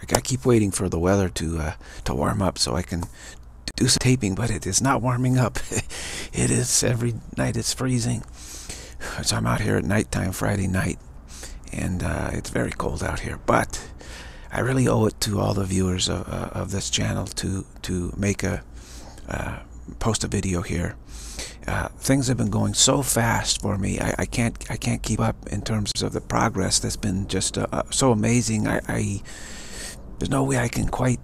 I keep waiting for the weather to warm up so I can do some taping, but it is not warming up. It is, every night it's freezing. So I'm out here at nighttime, Friday night, and it's very cold out here. But I really owe it to all the viewers of this channel to make post a video here. Things have been going so fast for me. I can't keep up in terms of the progress that's been just so amazing. There's no way I can quite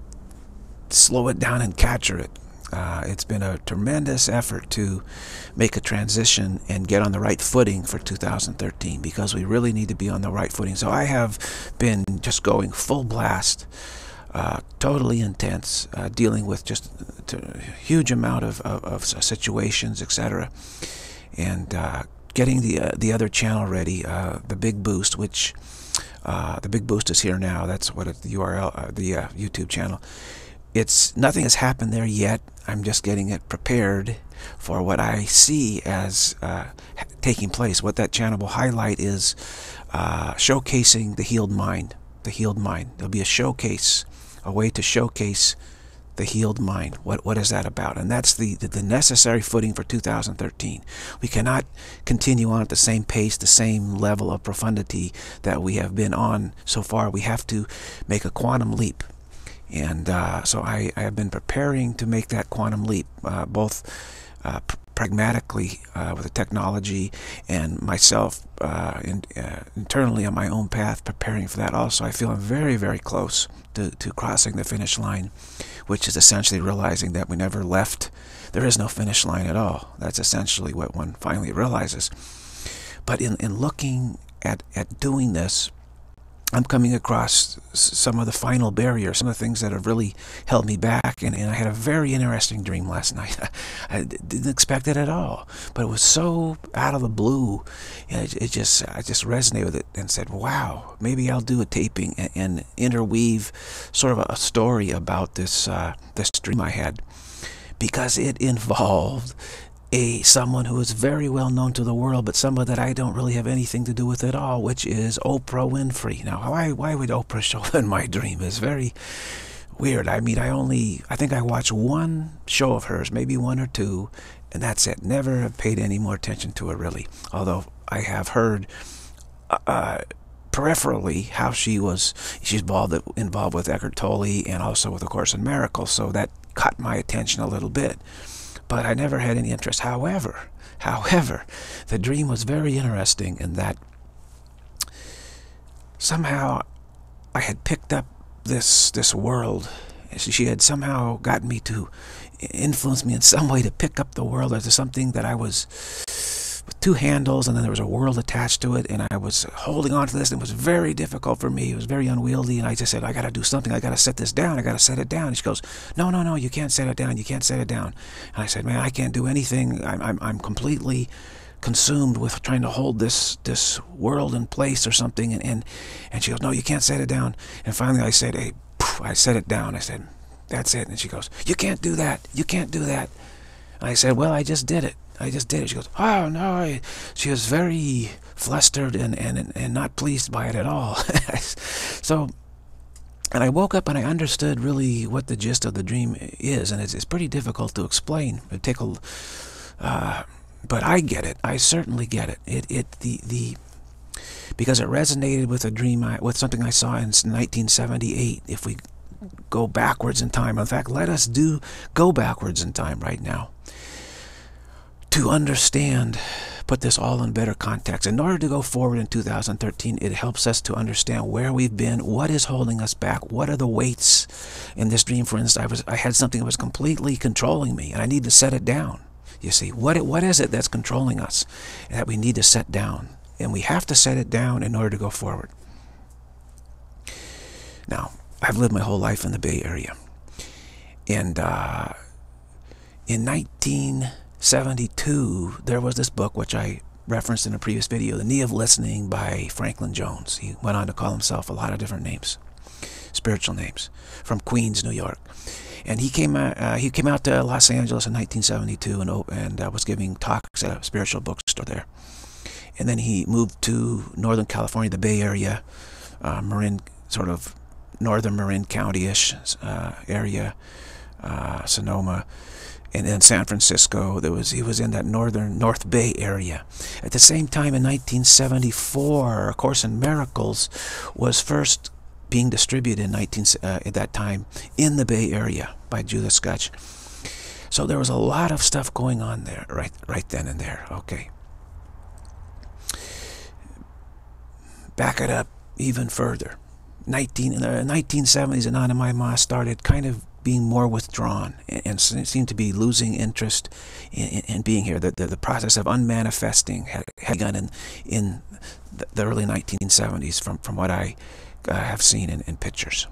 slow it down and capture it. It's been a tremendous effort to make a transition and get on the right footing for 2013, because we really need to be on the right footing. So I have been just going full blast, totally intense, dealing with just a huge amount of situations, etc., and getting the other channel ready, the Big Boost, which the Big Boost is here now. That's what the URL, the YouTube channel. Nothing has happened there yet. I'm just getting it prepared for what I see as taking place. What that channel will highlight is showcasing the healed mind. The healed mind. There'll be a showcase, a way to showcase the healed mind. What is that about? And that's the necessary footing for 2013. We cannot continue on at the same pace, the same level of profundity that we have been on so far. We have to make a quantum leap. And so I have been preparing to make that quantum leap, both pragmatically with the technology, and myself internally on my own path, preparing for that also. I feel I'm very, very close to crossing the finish line, which is essentially realizing that we never left. There is no finish line at all. That's essentially what one finally realizes. But in looking at doing this, I'm coming across some of the final barriers, some of the things that have really held me back. And I had a very interesting dream last night. I didn't expect it at all, but it was so out of the blue. And I just resonated with it and said, wow, maybe I'll do a taping and interweave sort of a story about this dream I had, because it involved someone who is very well known to the world, but someone that I don't really have anything to do with at all, which is Oprah Winfrey. Now, why would Oprah show up in my dream? It's very weird. I mean, I think I watched one show of hers, maybe one or two, and that's it. Never have paid any more attention to her, really. Although I have heard peripherally how she's involved with Eckhart Tolle and also with A Course in Miracles, so that caught my attention a little bit. But I never had any interest. However, the dream was very interesting in that somehow I had picked up this world. She had somehow gotten me to influence me in some way to pick up the world as something that I was with two handles, and then there was a world attached to it, and I was holding on to this, and it was very difficult for me. It was very unwieldy, and I just said, I got to do something. I got to set this down. I got to set it down. And she goes, no, you can't set it down. You can't set it down. And I said, man, I can't do anything. I'm completely consumed with trying to hold this world in place or something. And she goes, no, you can't set it down. And finally I said, hey, I set it down. I said, that's it. And she goes, you can't do that. You can't do that. And I said, well, I just did it. She goes, oh, no. She was very flustered and not pleased by it at all. So, and I woke up and I understood really what the gist of the dream is, and it's pretty difficult to explain. But I get it. I certainly get it. Because it resonated with a dream, with something I saw in 1978. If we go backwards in time, in fact, let us go backwards in time right now, to understand, put this all in better context. In order to go forward in 2013, it helps us to understand where we've been, what is holding us back, what are the weights. In this dream, for instance, I had something that was completely controlling me, and I need to set it down. You see, what is it that's controlling us that we need to set down? And we have to set it down in order to go forward. Now, I've lived my whole life in the Bay Area. And in 1972, there was this book, which I referenced in a previous video, The Knee of Listening by Franklin Jones. He went on to call himself a lot of different names, spiritual names, from Queens, New York. And he came out to Los Angeles in 1972 and was giving talks at a spiritual bookstore there. And then he moved to Northern California, the Bay Area, Marin sort of northern Marin County-ish area, Sonoma, and then San Francisco. He was in that North Bay area. At the same time, in 1974, A Course in Miracles was first being distributed at that time in the Bay Area by Judith Scutch. So there was a lot of stuff going on there right then and there. Okay. Back it up even further. In the 1970s, Anandamayi Ma started kind of being more withdrawn and seemed to be losing interest in being here. The process of unmanifesting had begun in the early 1970s from what I have seen in pictures,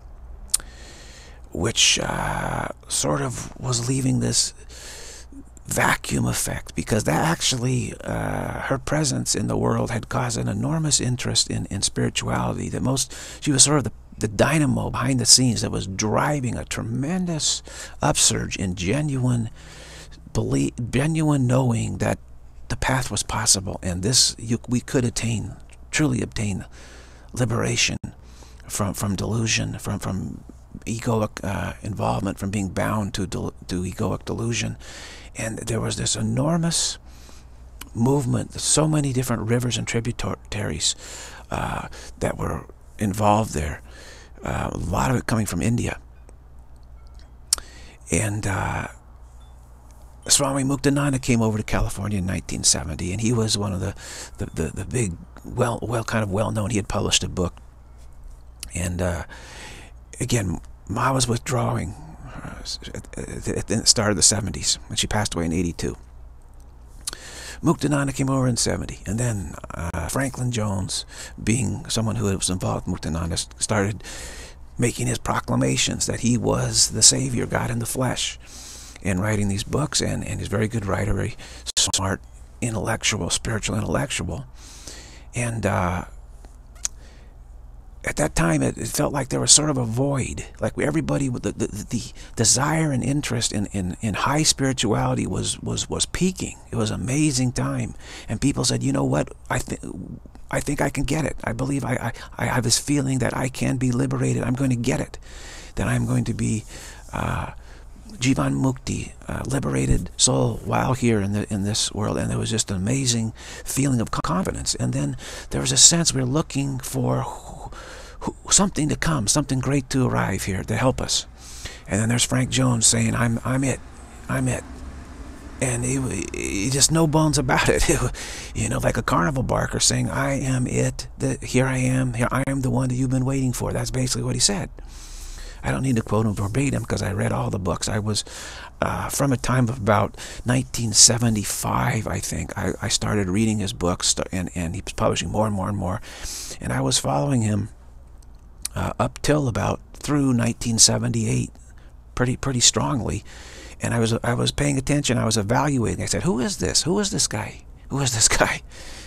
which sort of was leaving this vacuum effect, because that actually, her presence in the world had caused an enormous interest in spirituality. She was sort of the dynamo behind the scenes that was driving a tremendous upsurge in genuine knowing that the path was possible, and we could truly obtain liberation from delusion, from egoic involvement, from being bound to egoic delusion. And there was this enormous movement, so many different rivers and tributaries that were involved there, a lot of it coming from India. And Swami Muktananda came over to California in 1970, and he was one of the big, kind of well-known. He had published a book. And again, Ma was withdrawing at the start of the 70s, when she passed away in 82. Muktananda came over in 70, and then Franklin Jones, being someone who was involved with Muktananda, started making his proclamations that he was the Savior, God in the flesh, and writing these books. And he's a very good writer, very smart, spiritual intellectual. And at that time, it felt like there was sort of a void. Like everybody, the desire and interest in high spirituality was peaking. It was an amazing time, and people said, "You know what? I think I can get it. I believe I have this feeling that I can be liberated. I'm going to get it. That I'm going to be Jivan Mukti, liberated soul, while here in this world." And there was just an amazing feeling of confidence. And then there was a sense we're looking for something to come, something great to arrive here to help us. And then there's Frank Jones saying, I'm it. And he just no bones about it. You know, like a carnival barker saying, I am it, here I am the one that you've been waiting for. That's basically what he said. I don't need to quote him verbatim, because I read all the books. I was, from a time of about 1975, I think, I started reading his books, and he was publishing more and more and more. And I was following him up till about through 1978, pretty strongly. And I was paying attention. I was evaluating. I said, who is this? Who is this guy? Who is this guy?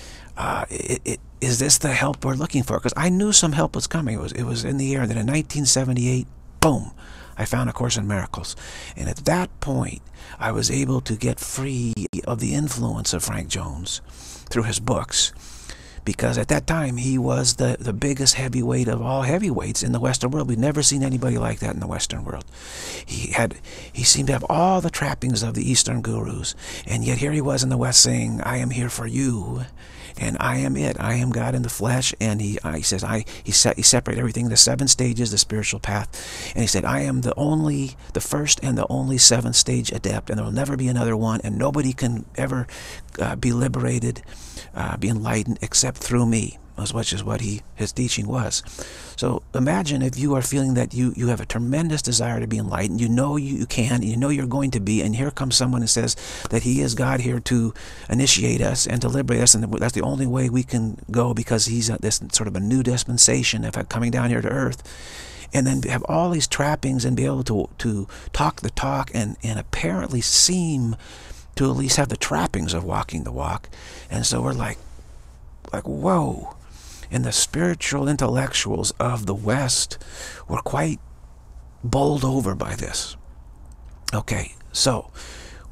Is this the help we're looking for? Because I knew some help was coming. It was in the air. And then in 1978, boom, I found A Course in Miracles. And at that point, I was able to get free of the influence of Frank Jones through his books. Because at that time, he was the biggest heavyweight of all heavyweights in the Western world. We'd never seen anybody like that in the Western world. He seemed to have all the trappings of the Eastern gurus. And yet here he was in the West saying, I am here for you. And I am it. I am God in the flesh. And he says, he separated everything, the 7 stages, the spiritual path. And he said, I am the first and the only 7th stage adept. And there will never be another one. And nobody can ever be liberated, be enlightened, except through me, which is what his teaching was. So imagine if you are feeling that you have a tremendous desire to be enlightened. You know you can, you know you're going to be, and here comes someone and says that he is God here to initiate us and to liberate us, and that's the only way we can go, because he's this sort of a new dispensation of coming down here to earth. And then have all these trappings and be able to talk the talk and apparently seem to at least have the trappings of walking the walk. And so we're like, whoa. And the spiritual intellectuals of the West were quite bowled over by this. Okay, so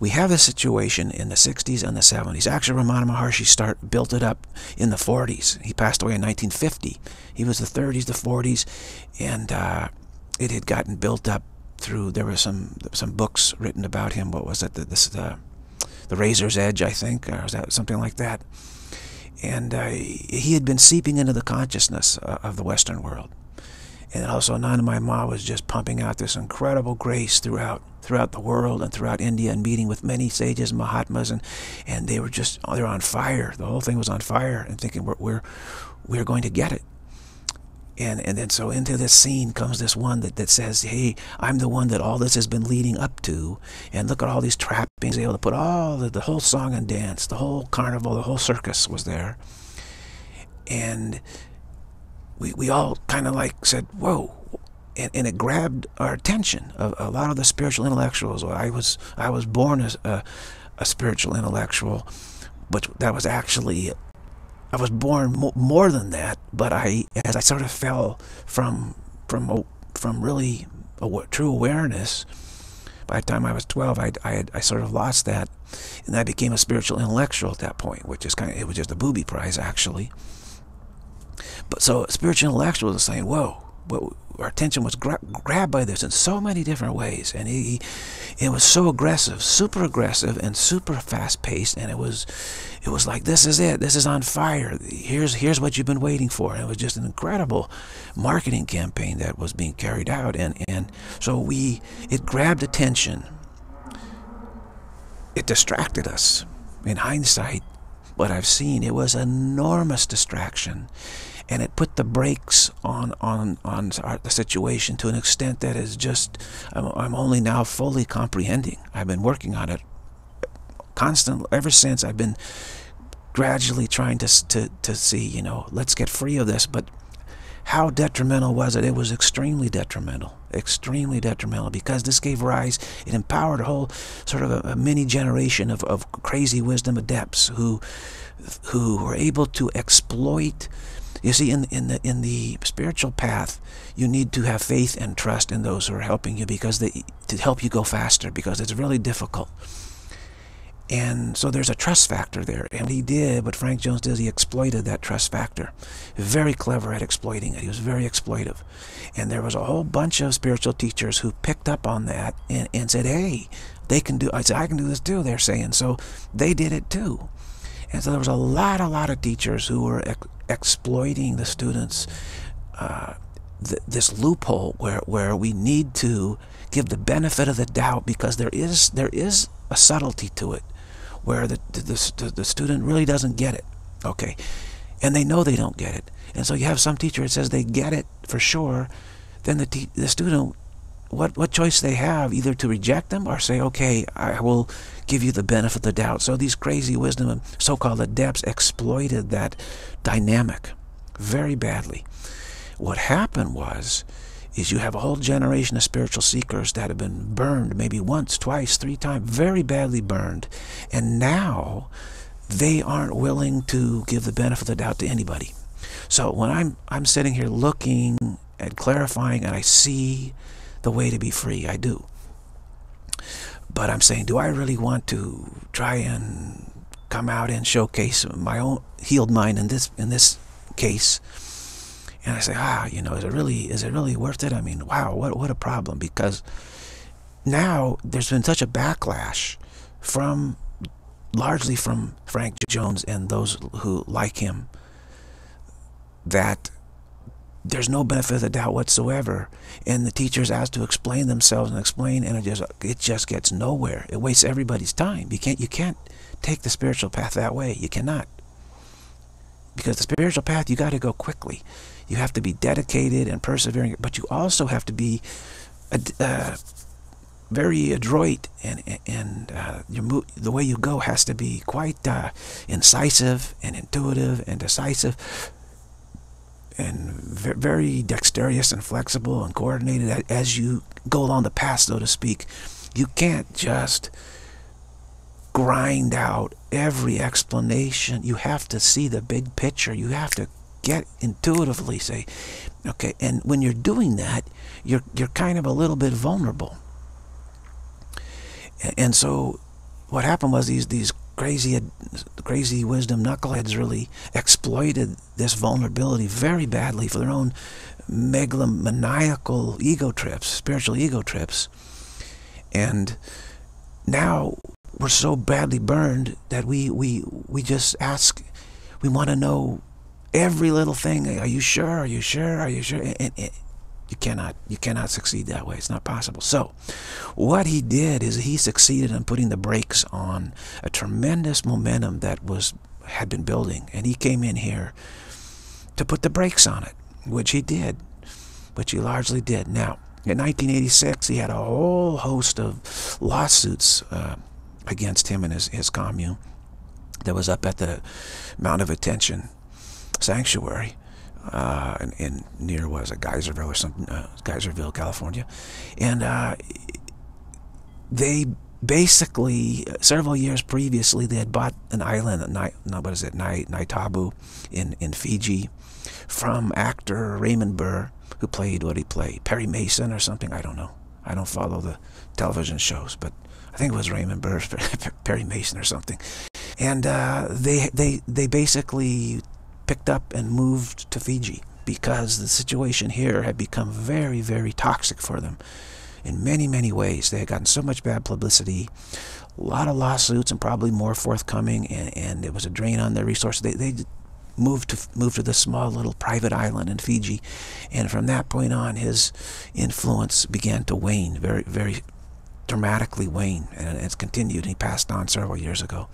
we have a situation in the 60s and the 70s. Actually, Ramana Maharshi built it up in the 40s. He passed away in 1950. He was the 30s, the 40s, and it had gotten built up through, there were some books written about him. What was it? The Razor's Edge, I think, or was that something like that? And he had been seeping into the consciousness of the Western world. And also Anandamayi Ma was just pumping out this incredible grace throughout the world and throughout India, and meeting with many sages and Mahatmas, and they were on fire. The whole thing was on fire, and thinking we're going to get it. And then so into this scene comes this one that says, hey, I'm the one that all this has been leading up to, and look at all these trappings. Able to put all the whole song and dance, the whole carnival, the whole circus was there. And we all kind of like said, whoa, and it grabbed our attention. A lot of the spiritual intellectuals. I was born as a spiritual intellectual, but that was actually, I was born more than that. But as I sort of fell from really true awareness, by the time I was 12, I sort of lost that, and I became a spiritual intellectual at that point, which is it was just a booby prize actually. But so spiritual intellectuals are saying, whoa, our attention was grabbed by this in so many different ways, and it was so aggressive, super aggressive, and super fast-paced, and it was like, this is it, this is on fire, here's what you've been waiting for. And it was just an incredible marketing campaign that was being carried out, and so it grabbed attention. It distracted us. In hindsight, what I've seen, it was an enormous distraction. And it put the brakes on the situation to an extent that is just, I'm only now fully comprehending. I've been working on it constantly ever since. I've been gradually trying to see, let's get free of this. But how detrimental was it? It was extremely detrimental, because this gave rise, it empowered a whole sort of a mini generation of crazy wisdom adepts who were able to exploit. You see, in the spiritual path, you need to have faith and trust in those who are helping you, to help you go faster, because it's really difficult. And so there's a trust factor there. And what Frank Jones did, he exploited that trust factor. Very clever at exploiting it. He was very exploitive. And there was a whole bunch of spiritual teachers who picked up on that and said, hey, they can do, I said, I can do this too, they're saying. So they did it too. And so there was a lot of teachers who were exploiting the students, this loophole where we need to give the benefit of the doubt, because there is a subtlety to it, where the student really doesn't get it, okay, and they know they don't get it, and so you have some teacher that says they get it for sure, then the student, what choice they have, either to reject them or say, okay, I will give you the benefit of the doubt. So these crazy wisdom and so-called adepts exploited that dynamic very badly. What happened is you have a whole generation of spiritual seekers that have been burned maybe once, twice, 3 times, very badly burned, and now they aren't willing to give the benefit of the doubt to anybody. So when I'm sitting here looking and clarifying, and I see the way to be free, I do. But I'm saying, do I really want to try and come out and showcase my own healed mind in this case? And I say, is it really worth it? I mean, wow, what a problem, because now there's been such a backlash largely from Frank Jones and those who like him, that there's no benefit of the doubt whatsoever, and the teachers asked to explain themselves and it just gets nowhere. It wastes everybody's time. You can't take the spiritual path that way. You cannot, because the spiritual path, you got to go quickly. You have to be dedicated and persevering, but you also have to be very adroit, and the way you go has to be quite incisive and intuitive and decisive, and very dexterous and flexible and coordinated as you go along the path, so to speak. You can't just grind out every explanation. You have to see the big picture. You have to get intuitively say, okay, and when you're doing that, you're kind of a little bit vulnerable. And so what happened was these crazy wisdom knuckleheads really exploited this vulnerability very badly for their own megalomaniacal ego trips, spiritual ego trips. And now we're so badly burned that we just ask, we want to know every little thing. Are you sure? Are you sure? Are you sure? And you cannot succeed that way. It's not possible. So what he did is he succeeded in putting the brakes on a tremendous momentum that had been building, and he came in here to put the brakes on it, which he did, which he largely did. Now, in 1986, he had a whole host of lawsuits against him and his commune that was up at the Mount of Attention Sanctuary. In near was it Geyserville or something, Geyserville, California, and they basically several years previously they had bought an island, Naitabu, in Fiji, from actor Raymond Burr, who played what he played, Perry Mason or something. I don't know. I don't follow the television shows, but I think it was Raymond Burr, Perry Mason or something, and they basically picked up and moved to Fiji because the situation here had become very, very toxic for them in many, many ways. They had gotten so much bad publicity, a lot of lawsuits, and probably more forthcoming, and it was a drain on their resources. They moved to this small little private island in Fiji, and from that point on, his influence began to wane, very, very dramatically wane, and it's continued. And he passed on several years ago.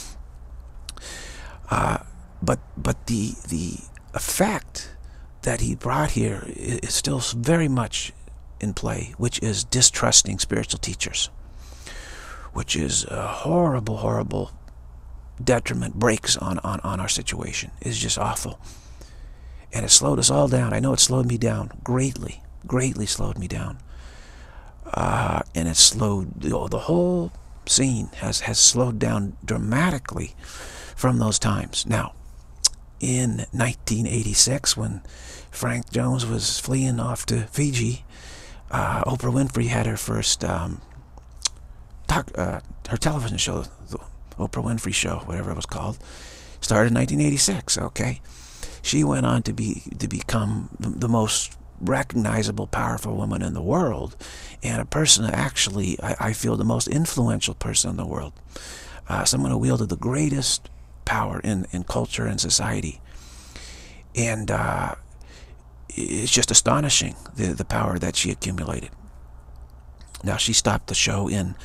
But the effect that he brought here is still very much in play, which is distrusting spiritual teachers, which is a horrible, horrible detriment, breaks on our situation. It's just awful. And it slowed us all down. I know it slowed me down greatly, greatly slowed me down. And it slowed, the whole scene has slowed down dramatically from those times. Now, in 1986, when Frank Jones was fleeing off to Fiji, Oprah Winfrey had her first her television show, the Oprah Winfrey Show, whatever it was called, started in 1986. Okay, she went on to become the most recognizable, powerful woman in the world, and a person actually, I feel, the most influential person in the world, someone who wielded the greatest power in culture and society. And it's just astonishing, the power that she accumulated. Now, she stopped the show in,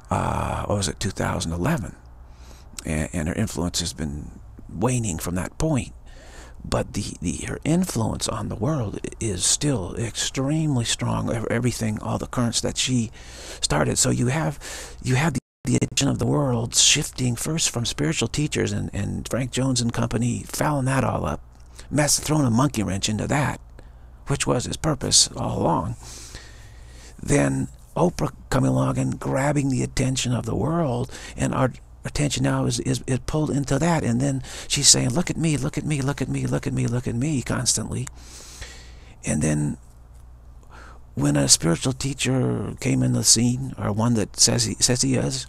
2011, and her influence has been waning from that point. But her influence on the world is still extremely strong. Everything, all the currents that she started. So you have the attention of the world shifting first from spiritual teachers, and Frank Jones and company fouling that all up, throwing a monkey wrench into that, which was his purpose all along. Then Oprah coming along and grabbing the attention of the world, and our attention now is pulled into that, and then she's saying, look at me, look at me, look at me, look at me, look at me, constantly. And then when a spiritual teacher came in the scene, or one that says he is,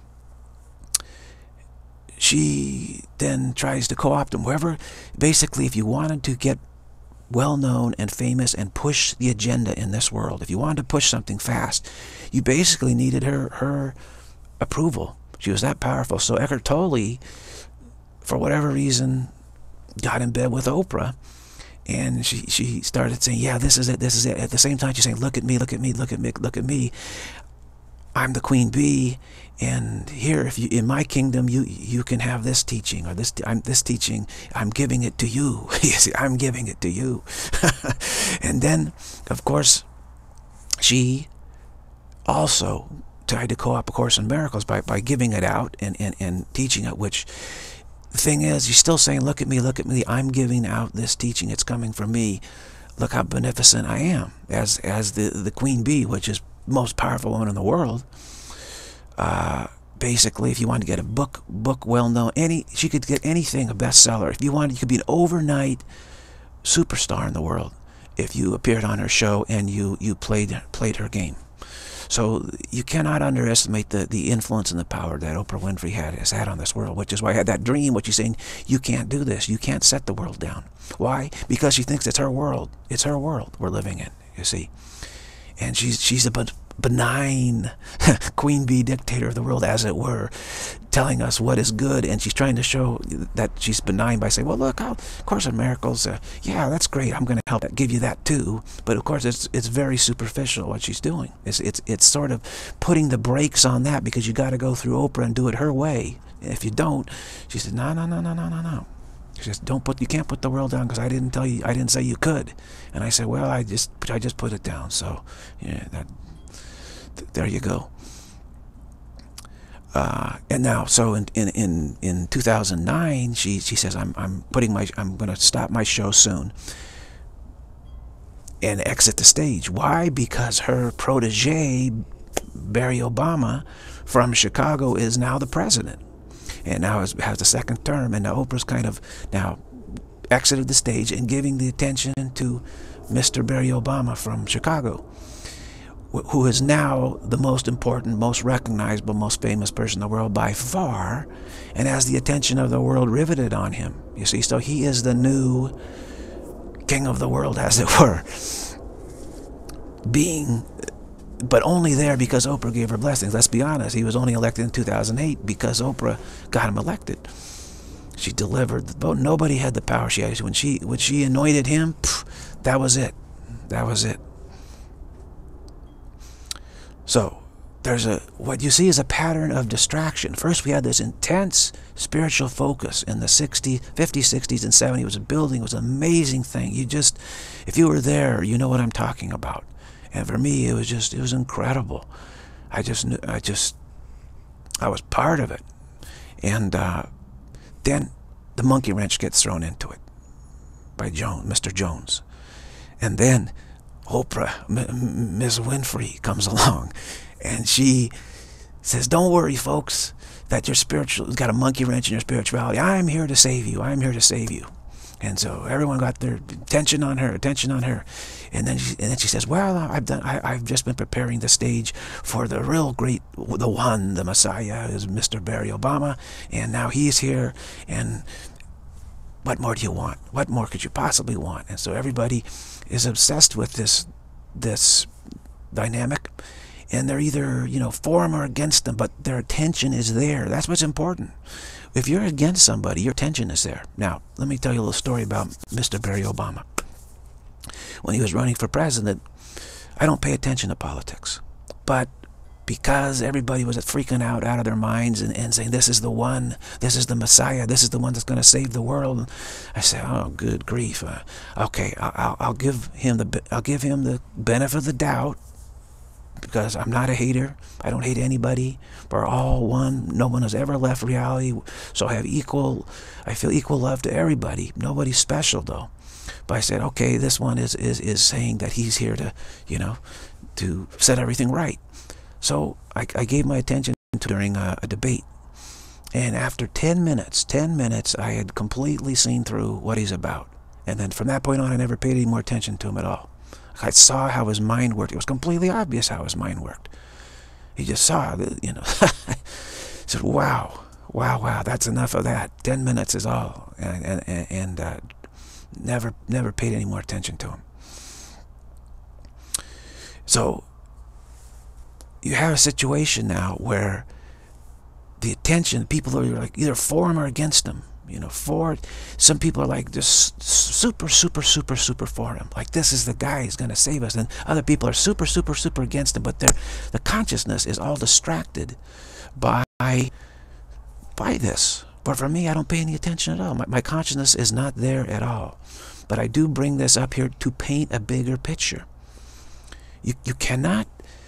she then tries to co-opt him. Wherever, basically, if you wanted to get well-known and famous and push the agenda in this world, if you wanted to push something fast, you basically needed her approval. She was that powerful. So Eckhart Tolle, for whatever reason, got in bed with Oprah, and she started saying, yeah, this is it, this is it. At the same time, she's saying, look at me, look at me, look at me, look at me. I'm the queen bee, and here, if you, in my kingdom, you can have this teaching, or this teaching. I'm giving it to you. You see, I'm giving it to you. And then, of course, she also tried to co-opt A Course in Miracles by giving it out and teaching it. Which the thing is, you're still saying, look at me, look at me. I'm giving out this teaching. It's coming from me. Look how beneficent I am as the queen bee, which is most powerful woman in the world. Basically, if you wanted to get a book well known, she could get anything a bestseller. If you wanted, you could be an overnight superstar in the world if you appeared on her show and you played her game. So you cannot underestimate the influence and the power that Oprah Winfrey has had on this world, which is why I had that dream, what she's saying, you can't do this. You can't set the world down. Why? Because she thinks it's her world. It's her world we're living in, you see. And she's a benign queen bee dictator of the world, as it were, telling us what is good, and she's trying to show that she's benign by saying, well, look, of course in miracles, yeah, that's great, I'm going to help give you that too, but of course it's very superficial what she's doing. It's sort of putting the brakes on that, because you got to go through Oprah and do it her way. If you don't, she says, no. She says, you can't put the world down, because I didn't say you could. And I said, well, I just put it down. So yeah, there you go. And now, so in 2009, she says, I'm going to stop my show soon and exit the stage. Why? Because her protege, Barry Obama from Chicago, is now the president, and now has the second term. And now Oprah's kind of now exited the stage and giving the attention to Mr. Barry Obama from Chicago, who is now the most important, most recognizable, most famous person in the world by far, and has the attention of the world riveted on him. You see, so he is the new king of the world, as it were, but only there because Oprah gave her blessings. Let's be honest, he was only elected in 2008 because Oprah got him elected. She delivered the vote. Nobody had the power she had. When she anointed him, that was it. That was it. So what you see is a pattern of distraction. First, we had this intense spiritual focus in the 50s, 60s, and 70s. It was a building. It was an amazing thing. If you were there, you know what I'm talking about. And for me, it was incredible. I was part of it. And then the monkey wrench gets thrown into it by Mr. Jones. And then Oprah, Ms. Winfrey, comes along, and she says, don't worry, folks, that your got a monkey wrench in your spirituality. I'm here to save you. I'm here to save you. And so everyone got their attention on her. And then she says, well, I've just been preparing the stage for the real great, the Messiah, is Mr. Barry Obama, and now he's here, and what more do you want? What more could you possibly want? And so everybody is obsessed with this dynamic, and they're either, for him or against them, but their attention is there. That's what's important. If you're against somebody, your attention is there. Now, let me tell you a little story about Mr. Barry Obama. When he was running for president, I don't pay attention to politics, but because everybody was freaking out of their minds and saying, this is the one, this is the Messiah, this is the one that's going to save the world, I say, oh, good grief. Okay, I'll give him the benefit of the doubt, because I'm not a hater. I don't hate anybody. We're all one. No one has ever left reality. So I feel equal love to everybody. Nobody's special, though. But I said, okay, this one is saying that he's here to, to set everything right. So I gave my attention during a debate. And after 10 minutes, I had completely seen through what he's about. And then from that point on, I never paid any more attention to him at all. I saw how his mind worked. It was completely obvious how his mind worked. He just saw, said, wow, that's enough of that. 10 minutes is all. And never paid any more attention to him. So you have a situation now where the attention, people are like either for him or against him. Some people are like just super for him. Like, this is the guy who's going to save us. And other people are super against him. But the consciousness is all distracted by this. But for me, I don't pay any attention at all. My consciousness is not there at all. But I do bring this up here to paint a bigger picture. You cannot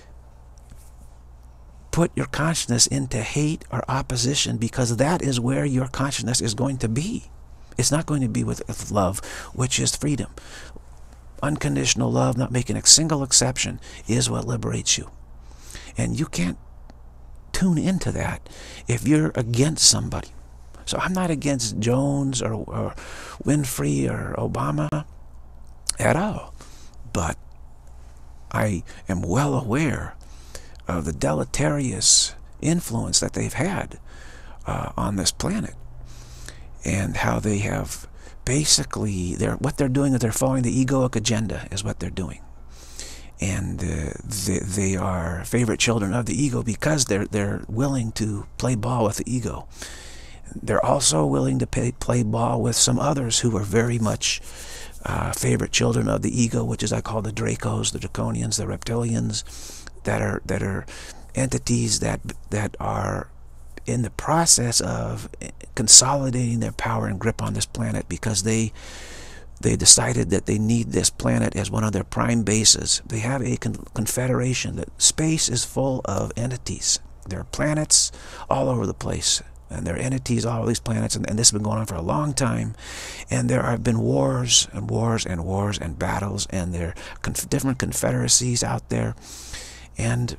put your consciousness into hate or opposition, because that is where your consciousness is going to be. It's not going to be with love, which is freedom. Unconditional love, not making a single exception, is what liberates you. And you can't tune into that if you're against somebody. So I'm not against Jones or Winfrey or Obama at all. But I am well aware of the deleterious influence that they've had on this planet, and how they have basically, what they're doing is they're following the egoic agenda is what they're doing. And they are favorite children of the ego because they're willing to play ball with the ego. They're also willing to play ball with some others who are very much favorite children of the ego, which is I call the Dracos, the Draconians, the Reptilians, that are entities that are in the process of consolidating their power and grip on this planet, because they decided that they need this planet as one of their prime bases. They have a confederation. That space is full of entities. There are planets all over the place, and there are entities all over these planets, and this has been going on for a long time. And there have been wars and wars and wars and battles, and there are different confederacies out there, and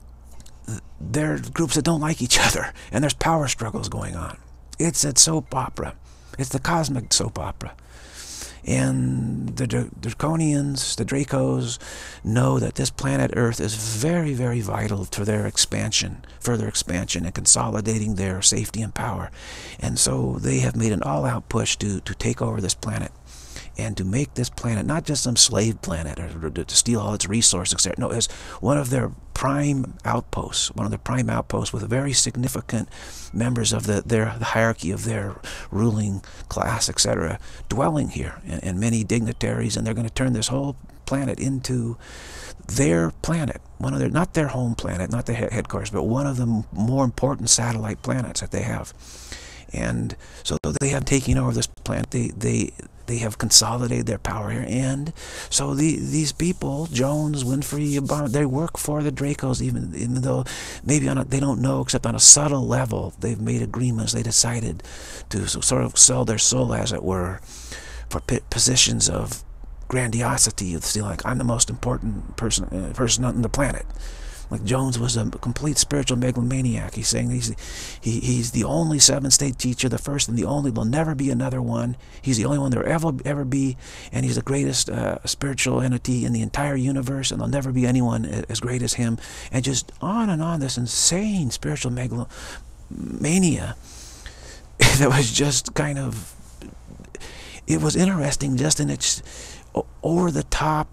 there are groups that don't like each other, and there's power struggles going on. It's a soap opera. It's the cosmic soap opera. And the Draconians, the Dracos, know that this planet Earth is very, very vital to their expansion, further expansion, and consolidating their safety and power. And so they have made an all-out push to take over this planet, and to make this planet not just some slave planet or to steal all its resources, etc. No, it's one of their prime outposts, with very significant members of the hierarchy of their ruling class, etc., dwelling here, and many dignitaries, and they're going to turn this whole planet into their planet, not their home planet, not their headquarters, but one of the more important satellite planets that they have. And so they have taken over this planet. They have consolidated their power here, and so these people, Jones, Winfrey, Obama, they work for the Dracos, even though maybe they don't know, except on a subtle level, they've made agreements. They decided to sort of sell their soul, as it were, for positions of grandiosity, of feeling like I'm the most important person on the planet. Like Jones was a complete spiritual megalomaniac. He's saying he's the only seven-state teacher, the first and the only. There'll never be another one. He's the only one there will ever be, and he's the greatest spiritual entity in the entire universe, and there'll never be anyone as great as him. And just on and on, this insane spiritual megalomania that was just kind of, it was interesting just in its over-the-top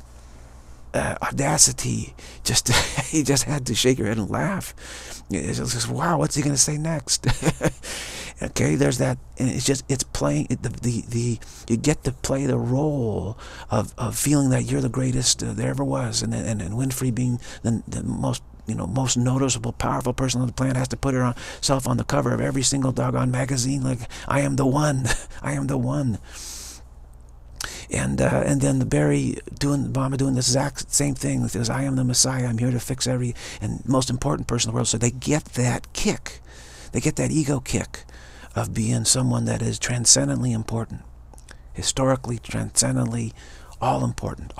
audacity. He just had to shake your head and laugh. It's just, wow, what's he going to say next? Okay, there's that, and it's playing you get to play the role of feeling that you're the greatest there ever was, and Winfrey being the most noticeable, powerful person on the planet, has to put herself on the cover of every single doggone magazine, like, I am the one. I am the one. And then Obama doing the exact same thing. He says, I am the Messiah. I'm here to fix every and most important person in the world. So they get that kick. They get that ego kick of being someone that is transcendently important, historically, transcendently, all important.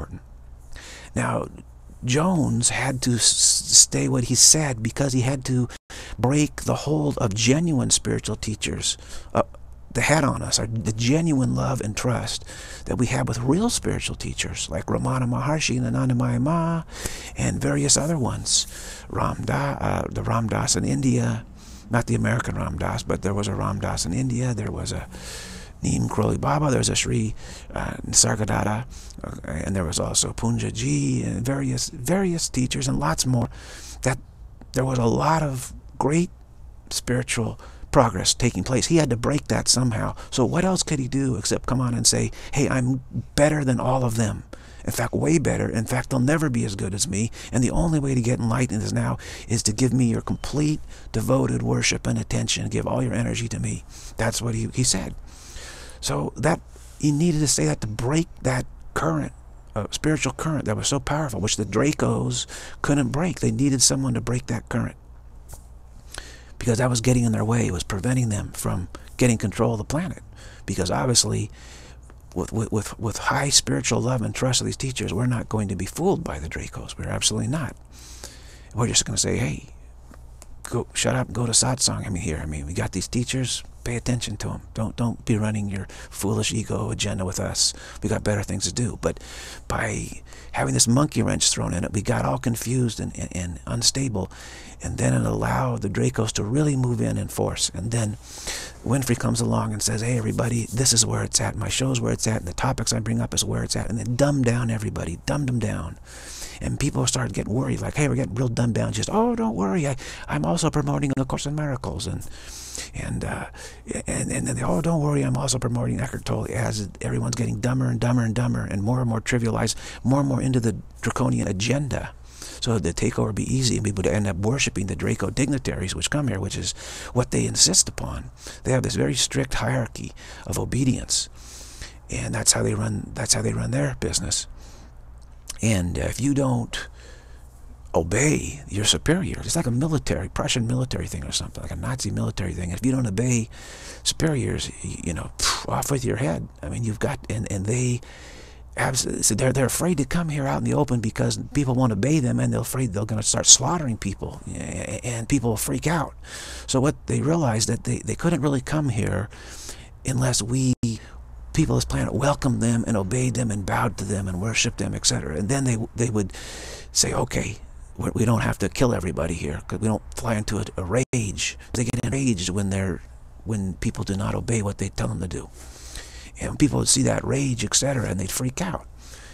Now, Jones had to stay what he said because he had to break the hold of genuine spiritual teachers. The had on us, the genuine love and trust that we have with real spiritual teachers like Ramana Maharshi and Anandamayi Ma and various other ones. The Ram Dass in India, not the American Ram Dass, but there was a Ram Dass in India. There was a Neem Karoli Baba. There's a Sri Nisargadatta, and there was also Punjaji and various teachers and lots more. That there was a lot of great spiritual progress taking place. He had to break that somehow. So what else could he do except come on and say, hey, I'm better than all of them. In fact, way better. In fact, they'll never be as good as me. And the only way to get enlightened is to give me your complete, devoted worship and attention. Give all your energy to me. That's what he said. So that he needed to say that to break that current, spiritual current that was so powerful, which the Dracos couldn't break. They needed someone to break that current, because that was getting in their way. It was preventing them from getting control of the planet. Because obviously, with high spiritual love and trust of these teachers, we're not going to be fooled by the Dracos. We're absolutely not. We're just going to say, hey, go, shut up and go to satsang. We got these teachers. Pay attention to them. Don't be running your foolish ego agenda with us. We got better things to do. But by having this monkey wrench thrown in it, we got all confused and unstable. And then it allowed the Dracos to really move in force. And then Winfrey comes along and says, hey, everybody, this is where it's at. My show's where it's at. And the topics I bring up is where it's at. And then dumb down everybody. Dumbed them down. And people started getting worried. Like, hey, we're getting real dumbed down. Just, oh, don't worry. I'm also promoting A Course in Miracles. And then they, oh, don't worry, I'm also promoting Eckhart Tolle, as everyone's getting dumber and dumber and dumber and more trivialized, more and more into the draconian agenda. So the takeover would be easy, and people would end up worshiping the Draco dignitaries which come here, which is what they insist upon. They have this very strict hierarchy of obedience, and that's how they run their business. And if you don't obey your superiors, it's like a Prussian military thing or something, like a Nazi military thing. If you don't obey superiors, off with your head. You've got, and they absolutely, so they're afraid to come here out in the open because people won't obey them, and they're afraid they're going to start slaughtering people, and people will freak out. So what they realized, that they couldn't really come here unless people of this planet welcomed them and obeyed them and bowed to them and worshipped them, etc. And then they would say, okay, we don't have to kill everybody here, because we don't fly into a rage. They get enraged when people do not obey what they tell them to do. And people would see that rage, etc., and they'd freak out.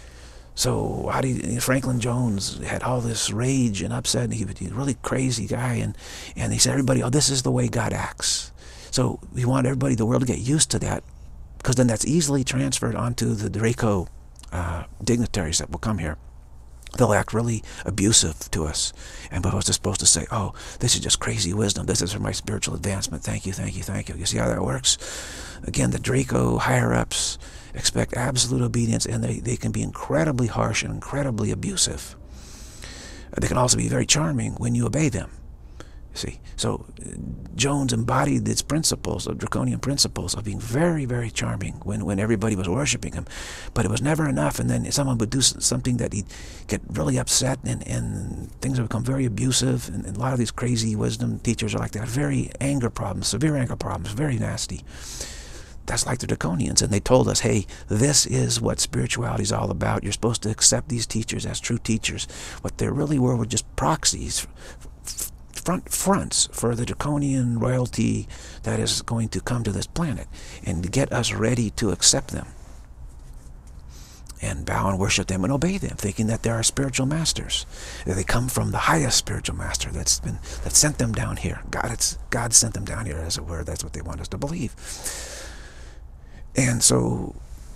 So Franklin Jones had all this rage and upset, and he was a really crazy guy, and he said, everybody, oh, this is the way God acts. So we want everybody, the world, to get used to that, because then that's easily transferred onto the Draco dignitaries that will come here. They'll act really abusive to us, and we're just supposed to say, oh, this is just crazy wisdom. This is for my spiritual advancement. Thank you, thank you, thank you. You see how that works? Again, the Draco higher-ups expect absolute obedience, and they can be incredibly harsh and incredibly abusive. They can also be very charming when you obey them. You see, so Jones embodied its principles, of draconian principles, of being very, very charming when everybody was worshiping him. But it was never enough, and then someone would do something that he'd get really upset, and things would become very abusive, and a lot of these crazy wisdom teachers are like that. Very anger problems, severe anger problems, very nasty. That's like the Draconians, and they told us, hey, this is what spirituality is all about. You're supposed to accept these teachers as true teachers. What they really were just proxies, fronts for the draconian royalty that is going to come to this planet, and to get us ready to accept them and bow and worship them and obey them, thinking that they're our spiritual masters, that they come from the highest spiritual master that sent them down here. God sent them down here, as it were. That's what they want us to believe. And so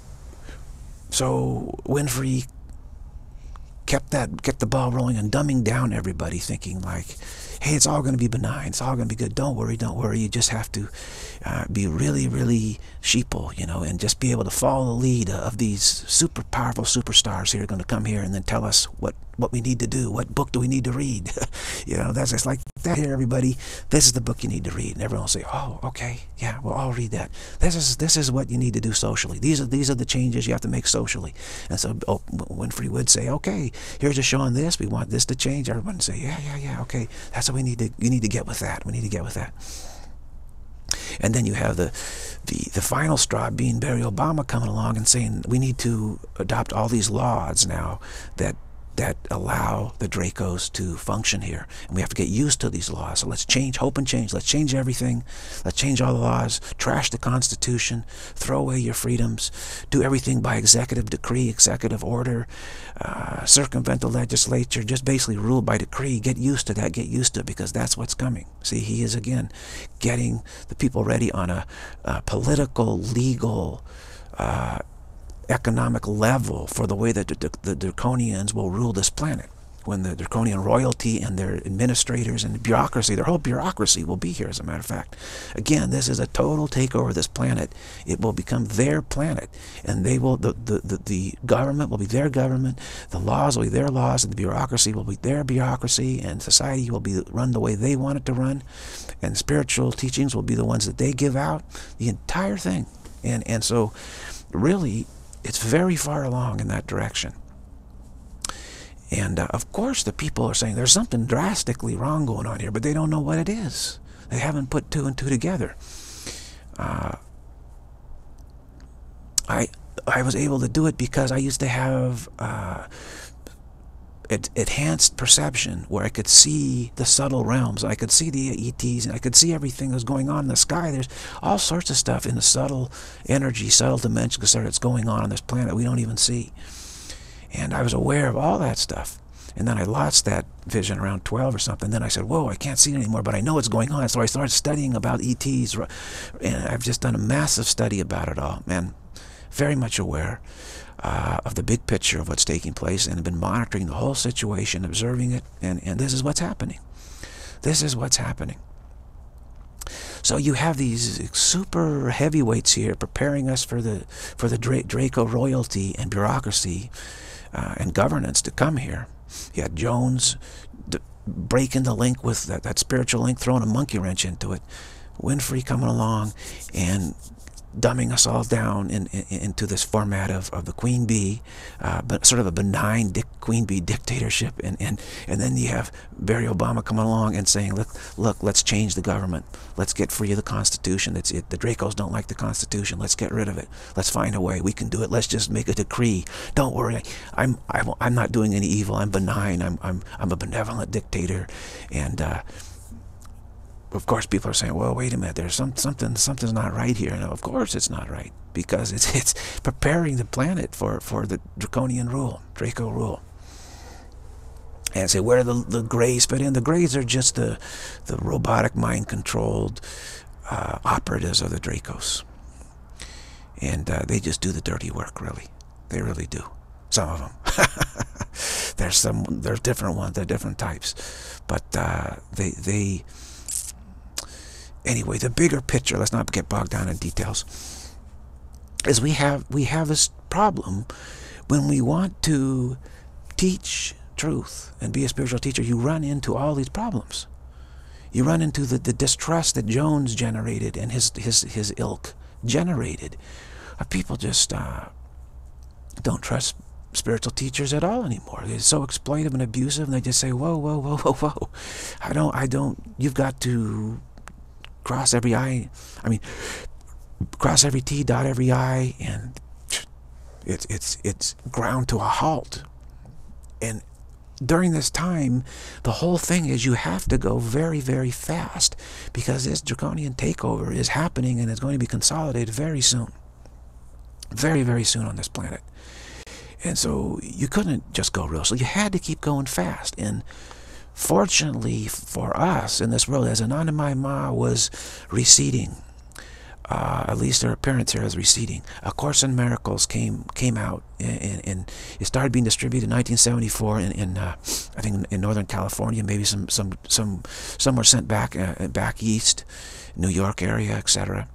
Winfrey kept the ball rolling and dumbing down everybody, thinking like, hey, it's all going to be benign, it's all going to be good, don't worry, you just have to be really, really sheeple, and just be able to follow the lead of these super powerful superstars here, are going to come here and then tell us what we need to do, what book do we need to read. That's just like that here, everybody, this is the book you need to read, and everyone will say, oh, okay, yeah, well, I'll read that. This is what you need to do socially. These are the changes you have to make socially. And so Winfrey would say, okay, here's a show on this, we want this to change. Everyone would say, yeah, okay, that's what you need to get with that. We need to get with that. And then you have the final straw being Barry Obama coming along and saying, we need to adopt all these laws now that allow the Dracos to function here, and we have to get used to these laws. So let's change, hope and change. Let's change everything. Let's change all the laws, trash the Constitution, throw away your freedoms, do everything by executive decree, executive order, circumvent the legislature, just basically rule by decree. Get used to that, get used to it, because that's what's coming. See, he is again getting the people ready on a political, legal, economic level for the way that the Draconians will rule this planet. When the Draconian royalty and their administrators and bureaucracy, their whole bureaucracy will be here, as a matter of fact. Again, this is a total takeover of this planet. It will become their planet, and they will, the government will be their government, the laws will be their laws, and the bureaucracy will be their bureaucracy, and society will be run the way they want it to run, and spiritual teachings will be the ones that they give out, the entire thing. And so really, it's very far along in that direction. And of course the people are saying there's something drastically wrong going on here, but they don't know what it is. They haven't put two and two together. I was able to do it because I used to have enhanced perception, where I could see the subtle realms. I could see the ETs, and I could see everything that was going on in the sky. There's all sorts of stuff in the subtle energy, subtle dimensions that's going on this planet we don't even see. And I was aware of all that stuff. And then I lost that vision around 12 or something. Then I said, whoa, I can't see it anymore, but I know what's going on. So I started studying about ETs, and I've just done a massive study about it all, man. Very much aware of the big picture of what's taking place, and have been monitoring the whole situation, observing it, and this is what's happening. This is what's happening. So you have these super heavyweights here preparing us for the Draco royalty and bureaucracy and governance to come here. You had Jones breaking the link with that spiritual link, throwing a monkey wrench into it. Winfrey coming along and dumbing us all down into this format of the Queen Bee, but sort of a benign Queen Bee dictatorship, and then you have Barry Obama coming along and saying, look, let's change the government, let's get free of the Constitution. That's it. The Dracos don't like the Constitution. Let's get rid of it. Let's find a way. We can do it. Let's just make a decree. Don't worry. I'm not doing any evil. I'm benign. I'm a benevolent dictator, and of course, people are saying, well, wait a minute, there's something's not right here. And of course it's not right, because it's preparing the planet for the draconian rule, Draco rule. And say, where do the Greys fit in? The Greys are just the robotic, mind-controlled operatives of the Dracos. And they just do the dirty work, really. They really do. Some of them. There's different ones, they're different types. But they anyway, the bigger picture, let's not get bogged down in details, is we have this problem when we want to teach truth and be a spiritual teacher. You run into all these problems. You run into the distrust that Jones generated and his ilk generated. People just don't trust spiritual teachers at all anymore. They're so exploitive and abusive, and they just say, whoa, whoa, whoa, whoa, whoa. I don't, you've got to cross every I, cross every T, dot every I, and it's ground to a halt. And during this time, the whole thing is you have to go very, very fast, because this draconian takeover is happening, and it's going to be consolidated very soon. Very, very soon on this planet. And so you couldn't just go real slow. You had to keep going fast. And fortunately for us in this world, as Anandamayi Ma was receding, at least her appearance here is receding, A Course in Miracles came out, and it started being distributed in 1974 in I think in Northern California. Maybe some were sent back east, New York area, etc.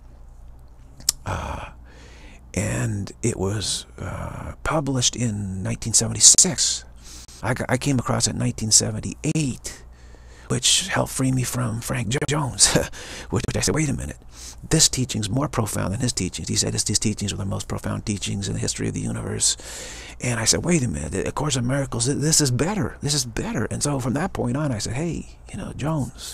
And it was published in 1976. I came across it in 1978, which helped free me from Frank Jones, which I said, wait a minute, this teaching's more profound than his teachings. He said his teachings were the most profound teachings in the history of the universe. And I said, wait a minute, A Course in Miracles, this is better. This is better. And so from that point on, I said, hey, Jones,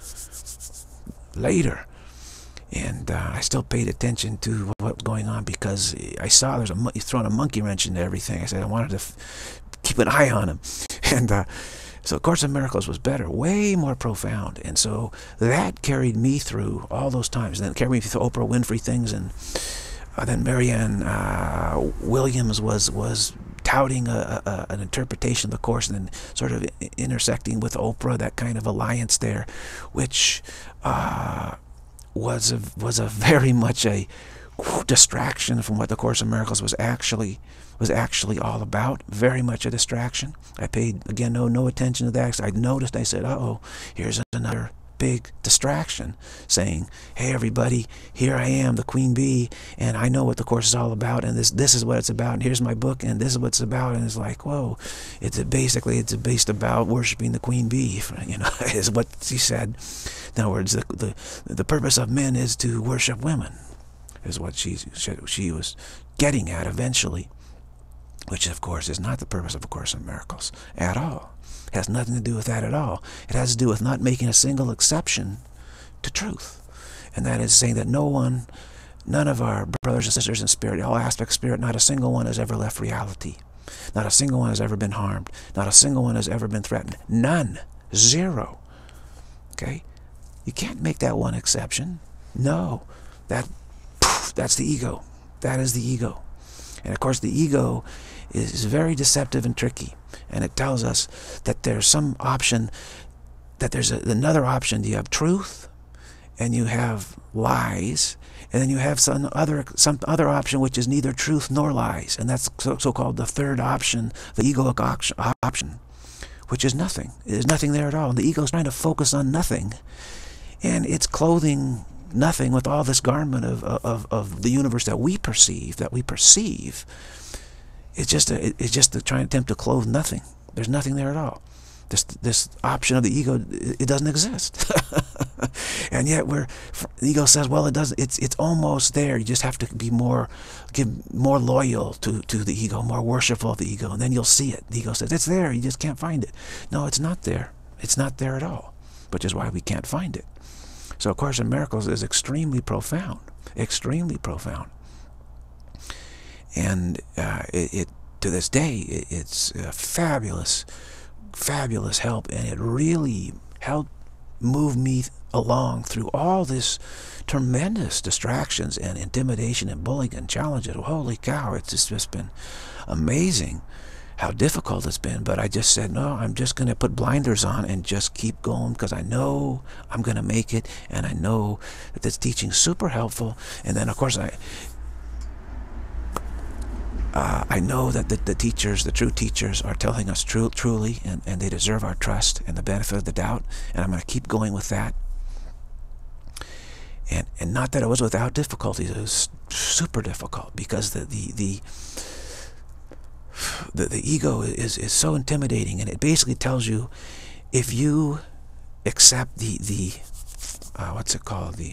later. And I still paid attention to what was going on, because I saw he's throwing a monkey wrench into everything. I said I wanted to keep an eye on him. And so A Course in Miracles was better, way more profound. And so that carried me through all those times. And then carried me through Oprah Winfrey things. And then Marianne Williams was touting an interpretation of the Course, and then sort of intersecting with Oprah, that kind of alliance there, which was a very much a distraction from what the Course in Miracles was actually all about. Very much a distraction. I paid, again, no attention to that. I noticed, I said, uh-oh, here's another big distraction, saying, hey everybody, here I am, the Queen Bee, and I know what the Course is all about, and this is what it's about, and here's my book, and this is what it's about. And it's like, whoa, it's based about worshiping the Queen Bee, is what she said. In other words, the purpose of men is to worship women, is what she was getting at eventually. which of course is not the purpose of A Course in Miracles at all. It has nothing to do with that at all. It has to do with not making a single exception to truth. And that is saying that none of our brothers and sisters in spirit, all aspects of spirit, not a single one has ever left reality. Not a single one has ever been harmed. Not a single one has ever been threatened. None. Zero. Okay? You can't make that one exception. No. That's the ego. That is the ego. And of course the ego is very deceptive and tricky. And it tells us that there's some option, that there's another option. You have truth, and you have lies, and then you have some other option which is neither truth nor lies. And that's so-called the third option, the egoic option, which is nothing. There's nothing there at all. And the ego is trying to focus on nothing. And it's clothing nothing with all this garment of the universe that we perceive. It's just to try and attempt to clothe nothing. There's nothing there at all. This option of the ego, it doesn't exist. And yet the ego says, well, it does. It's almost there. You just have to be more loyal to the ego, more worshipful of the ego, and then you'll see it. The ego says it's there. You just can't find it. No, it's not there. It's not there at all, which is why we can't find it. So A Course in Miracles is extremely profound, extremely profound. And to this day, it's a fabulous help, and it really helped move me along through all this tremendous distractions and intimidation and bullying and challenges. Holy cow, it's just been amazing how difficult it's been. But I just said, no, I'm just going to put blinders on and just keep going, because I know I'm going to make it, and I know that this teaching's super helpful. And then, of course, I know that the teachers, the true teachers, are telling us truly, and they deserve our trust and the benefit of the doubt, and I'm going to keep going with that. And not that it was without difficulties. It was super difficult, because the ego is so intimidating, and it basically tells you, if you accept the what's it called, the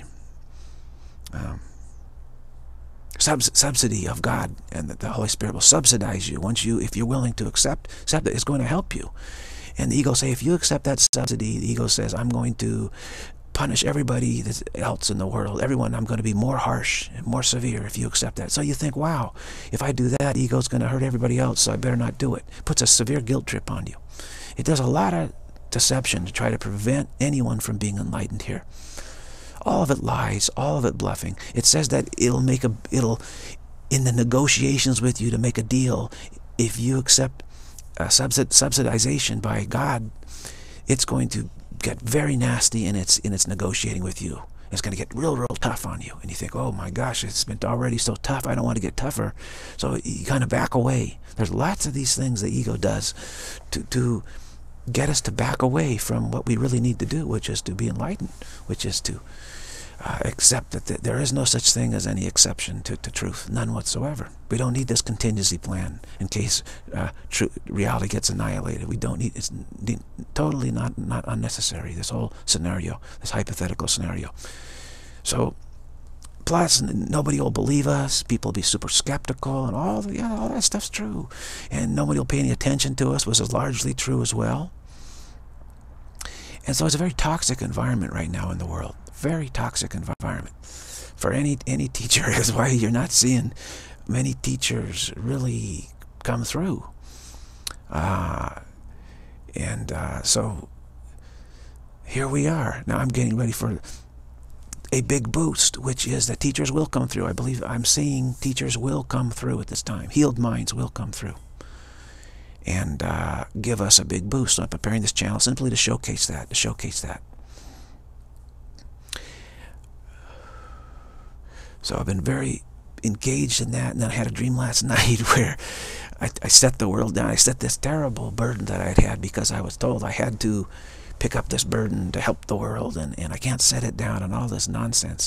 subsidy of God, and that the Holy Spirit will subsidize you if you're willing to accept it, it's going to help you. And the ego say, if you accept that subsidy, the ego says, I'm going to punish everybody else in the world, everyone. I'm going to be more harsh and more severe if you accept that. So you think, wow, if I do that, ego's going to hurt everybody else, so I better not do it. Puts a severe guilt trip on you. It does a lot of deception to try to prevent anyone from being enlightened here. All of it lies, all of it bluffing. It says that it'll in the negotiations with you to make a deal, if you accept subsidization by God, it's going to get very nasty in its negotiating with you. It's going to get real tough on you. And you think, oh my gosh, it's been already so tough, I don't want to get tougher. So you kind of back away. There's lots of these things the ego does to get us to back away from what we really need to do, which is to be enlightened, which is to accept that there is no such thing as any exception to truth, none whatsoever. We don't need this contingency plan in case reality gets annihilated. We don't need, it's totally not unnecessary, this whole scenario, this hypothetical scenario. So, plus, nobody will believe us, people will be super skeptical, and all that stuff's true. And nobody will pay any attention to us, which is largely true as well. And so it's a very toxic environment right now in the world. Very toxic environment for any teacher. Is why you're not seeing many teachers really come through. So here we are. Now I'm getting ready for a big boost, which is that teachers will come through. I believe I'm seeing teachers will come through at this time. Healed minds will come through and give us a big boost. So I'm preparing this channel simply to showcase that. So I've been very engaged in that, and then I had a dream last night where I set the world down. I set this terrible burden that I'd had, because I was told I had to pick up this burden to help the world, and I can't set it down, and all this nonsense.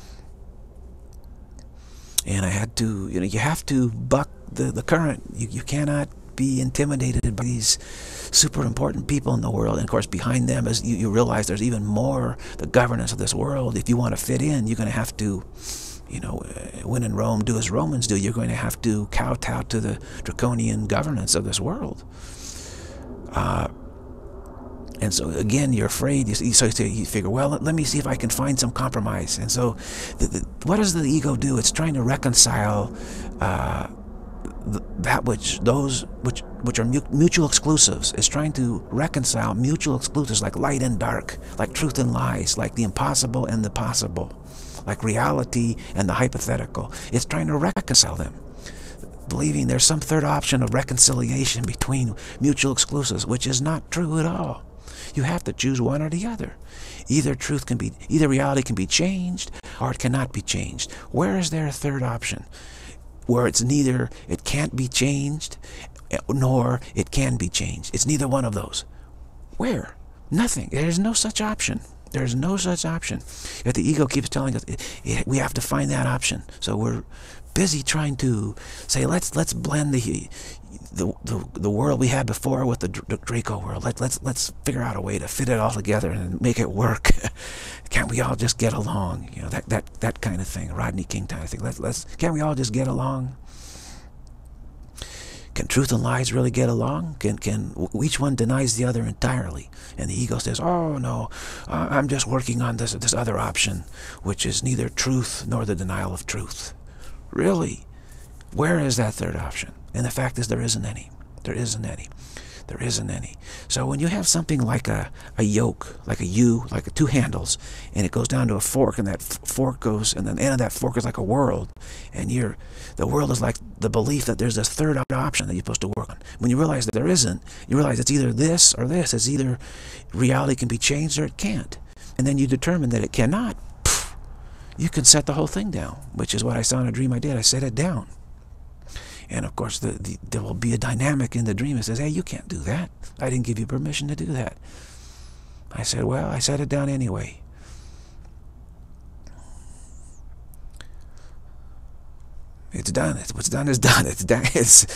And I had to, you have to buck the current. You cannot be intimidated by these super important people in the world. And of course, behind them, as you realize, there's even more, the governance of this world. If you want to fit in, you're going to have to you know, when in Rome, do as Romans do. You're going to have to kowtow to the draconian governance of this world. And so again, you're afraid. So you figure, well, let me see if I can find some compromise. And so, what does the ego do? It's trying to reconcile those which are mutual exclusives. It's trying to reconcile mutual exclusives, like light and dark, like truth and lies, like the impossible and the possible, like reality and the hypothetical. It's trying to reconcile them, believing there's some third option of reconciliation between mutual exclusives, which is not true at all. You have to choose one or the other. Either reality can be changed, or it cannot be changed. Where is there a third option? Where it's neither it can't be changed, nor it can be changed. It's neither one of those. Where? Nothing. There's no such option. There's no such option. Yet the ego keeps telling us we have to find that option. So we're busy trying to say, let's blend the world we had before with the Draco world. Let's figure out a way to fit it all together and make it work. Can't we all just get along? You know, that kind of thing. Rodney King kind of thing. Can't we all just get along? Can truth and lies really get along? Can each one denies the other entirely? And the ego says, oh no, I'm just working on this other option, which is neither truth nor the denial of truth. Really? Where is that third option? And the fact is, there isn't any. There isn't any. There isn't any. So when you have something like a yoke, like a U, like two handles, and it goes down to a fork, and that fork goes, and the end of that fork is like a world, and the world is like the belief that there's this third option that you're supposed to work on. When you realize that there isn't, you realize it's either this or this. It's either reality can be changed or it can't. And then you determine that it cannot. You can set the whole thing down, which is what I saw in a dream I did. I set it down. And of course, there will be a dynamic in the dream that says, hey, you can't do that. I didn't give you permission to do that. I said, well, I set it down anyway. It's done. What's done is done. It's done.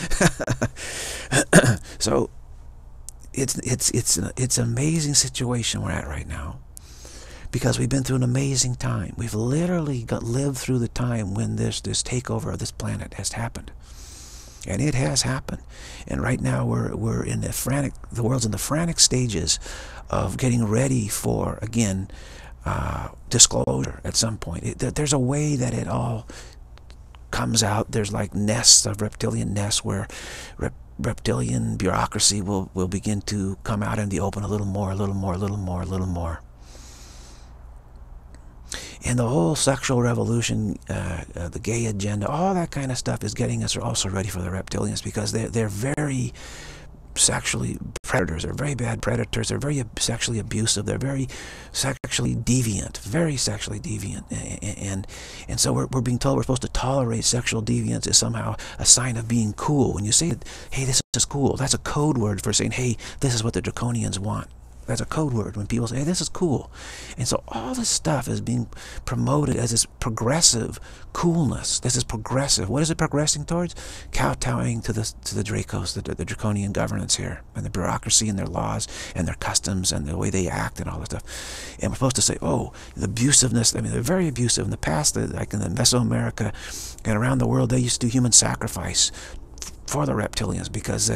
So it's an amazing situation we're at right now, because we've been through an amazing time. We've literally lived through the time when this takeover of this planet has happened. And it has happened. And right now we're in the world's in the frantic stages of getting ready for, again, disclosure at some point. There's a way that it all comes out. There's like nests of reptilian nests where reptilian bureaucracy will begin to come out in the open a little more, a little more, a little more, a little more. And the whole sexual revolution, the gay agenda, all that kind of stuff is getting us also ready for the reptilians, because they're very sexually predators. They're very bad predators. They're very sexually abusive. They're very sexually deviant, very sexually deviant. And so we're being told we're supposed to tolerate sexual deviance as somehow a sign of being cool. When you say, hey, this is cool, that's a code word for saying, hey, this is what the draconians want. That's a code word when people say, hey, this is cool. And so all this stuff is being promoted as this progressive coolness. This is progressive. What is it progressing towards? Kowtowing to the Dracos, the draconian governance here, and the bureaucracy and their laws and their customs and the way they act and all that stuff. And we're supposed to say, oh, the abusiveness. I mean, they're very abusive. In the past, like in the Mesoamerica and around the world, they used to do human sacrifice for the reptilians, because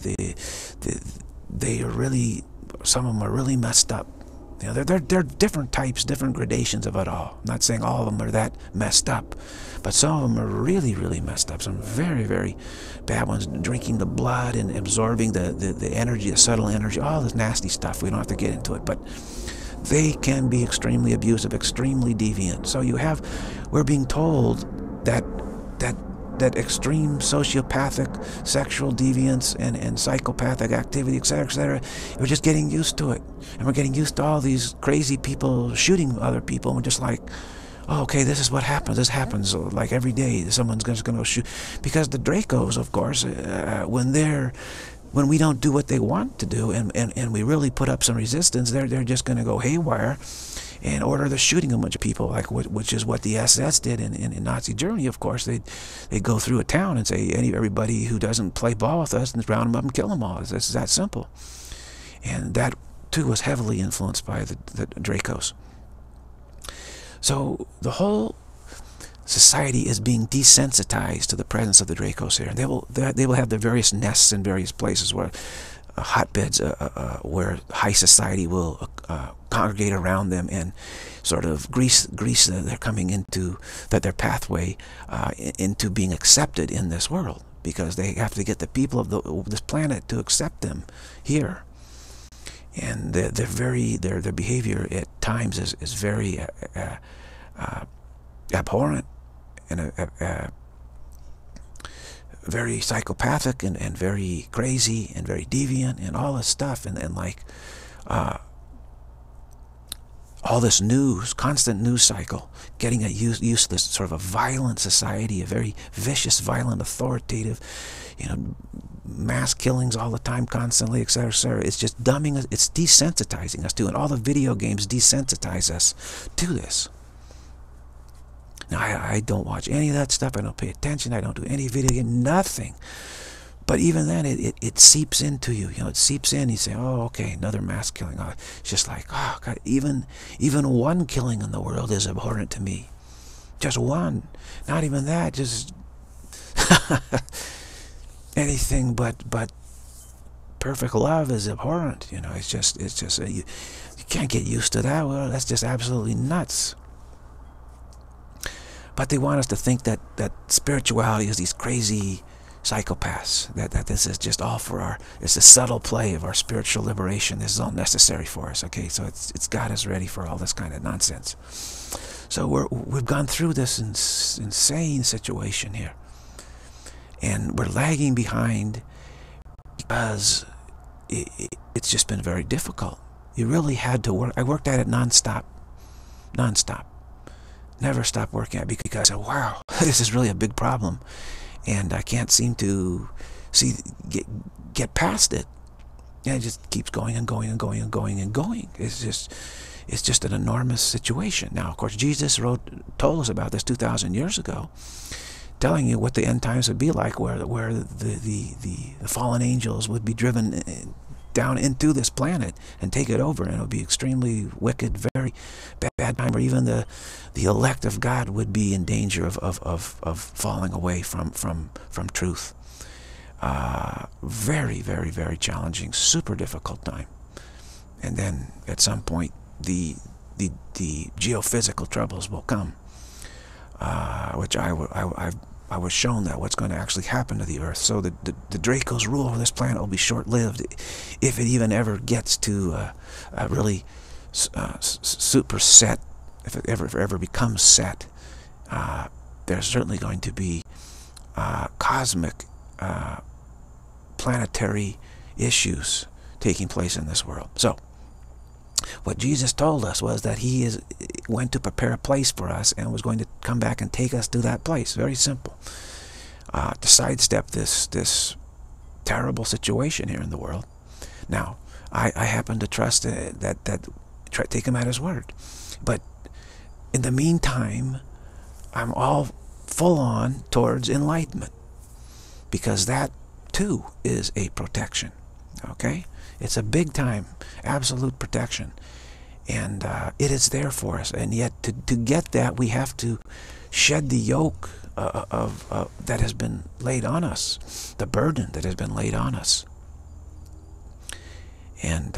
they are really... Some of them are really messed up. You know, they're different types, different gradations of it all. I'm not saying all of them are that messed up, but some of them are really, really messed up. Some very, very bad ones, drinking the blood and absorbing the energy, the subtle energy, all this nasty stuff. We don't have to get into it, but they can be extremely abusive, extremely deviant. So we're being told that extreme sociopathic sexual deviance and psychopathic activity, etc., we're just getting used to it. And we're getting used to all these crazy people shooting other people, and we're just like, oh, okay, this is what happens. This happens like every day. Someone's just going to shoot. Because the Dracos, of course, when we don't do what they want to do, and we really put up some resistance, they're just going to go haywire and order the shooting of a bunch of people, which is what the SS did in Nazi Germany. Of course, they go through a town and say, everybody who doesn't play ball with us, and round them up and kill them all. It's that simple. And that too was heavily influenced by the Dracos. So the whole society is being desensitized to the presence of the Dracos here. And they will have their various nests in various places where hotbeds where high society will congregate around them and sort of grease they're coming into their pathway into being accepted in this world, because they have to get the people of this planet to accept them here. And their behavior at times is very abhorrent and very psychopathic and very crazy and very deviant and all this stuff, and like all this news, constant news cycle, getting used to this sort of a violent society, a very vicious, violent, authoritative, mass killings all the time, constantly, etc., etc. It's just dumbing us, it's desensitizing us to, and all the video games desensitize us to this. Now, I don't watch any of that stuff. I don't pay attention. I don't do any video game, nothing. But even then, it seeps into you. It seeps in. You say, oh, okay, another mass killing. Oh, it's just like, oh, God, even one killing in the world is abhorrent to me. Just one. Not even that. Just anything but perfect love is abhorrent. It's just you can't get used to that. Well, that's just absolutely nuts. But they want us to think that spirituality is these crazy psychopaths, that this is just all for it's a subtle play of our spiritual liberation. This is all necessary for us. Okay, so it's got us ready for all this kind of nonsense. So we've gone through this insane situation here, and we're lagging behind because it's just been very difficult. You really had to work. I worked at it nonstop. Never stopped working at it because I said, wow, this is really a big problem, and I can't seem to get past it. And it just keeps going and going and going and going and going. It's just an enormous situation. Now, of course, Jesus told us about this 2,000 years ago, telling you what the end times would be like, where the fallen angels would be driven down into this planet and take it over, and it would be extremely wicked, very bad time, where even the elect of God would be in danger of falling away from truth. Very, very, very challenging, super difficult time. And then at some point the geophysical troubles will come, which I was shown that what's going to actually happen to the Earth. So the Dracos' rule over this planet will be short-lived, if it even ever gets to really super set. If it ever becomes set, there's certainly going to be cosmic, planetary issues taking place in this world. So what Jesus told us was that he went to prepare a place for us and was going to come back and take us to that place. Very simple. To sidestep this terrible situation here in the world. Now, I happen to trust take him at his word. But in the meantime, I'm all full on towards enlightenment, because that too is a protection. Okay? It's a big time, absolute protection. And it is there for us. And yet to get that, we have to shed the yoke that has been laid on us, the burden that has been laid on us. And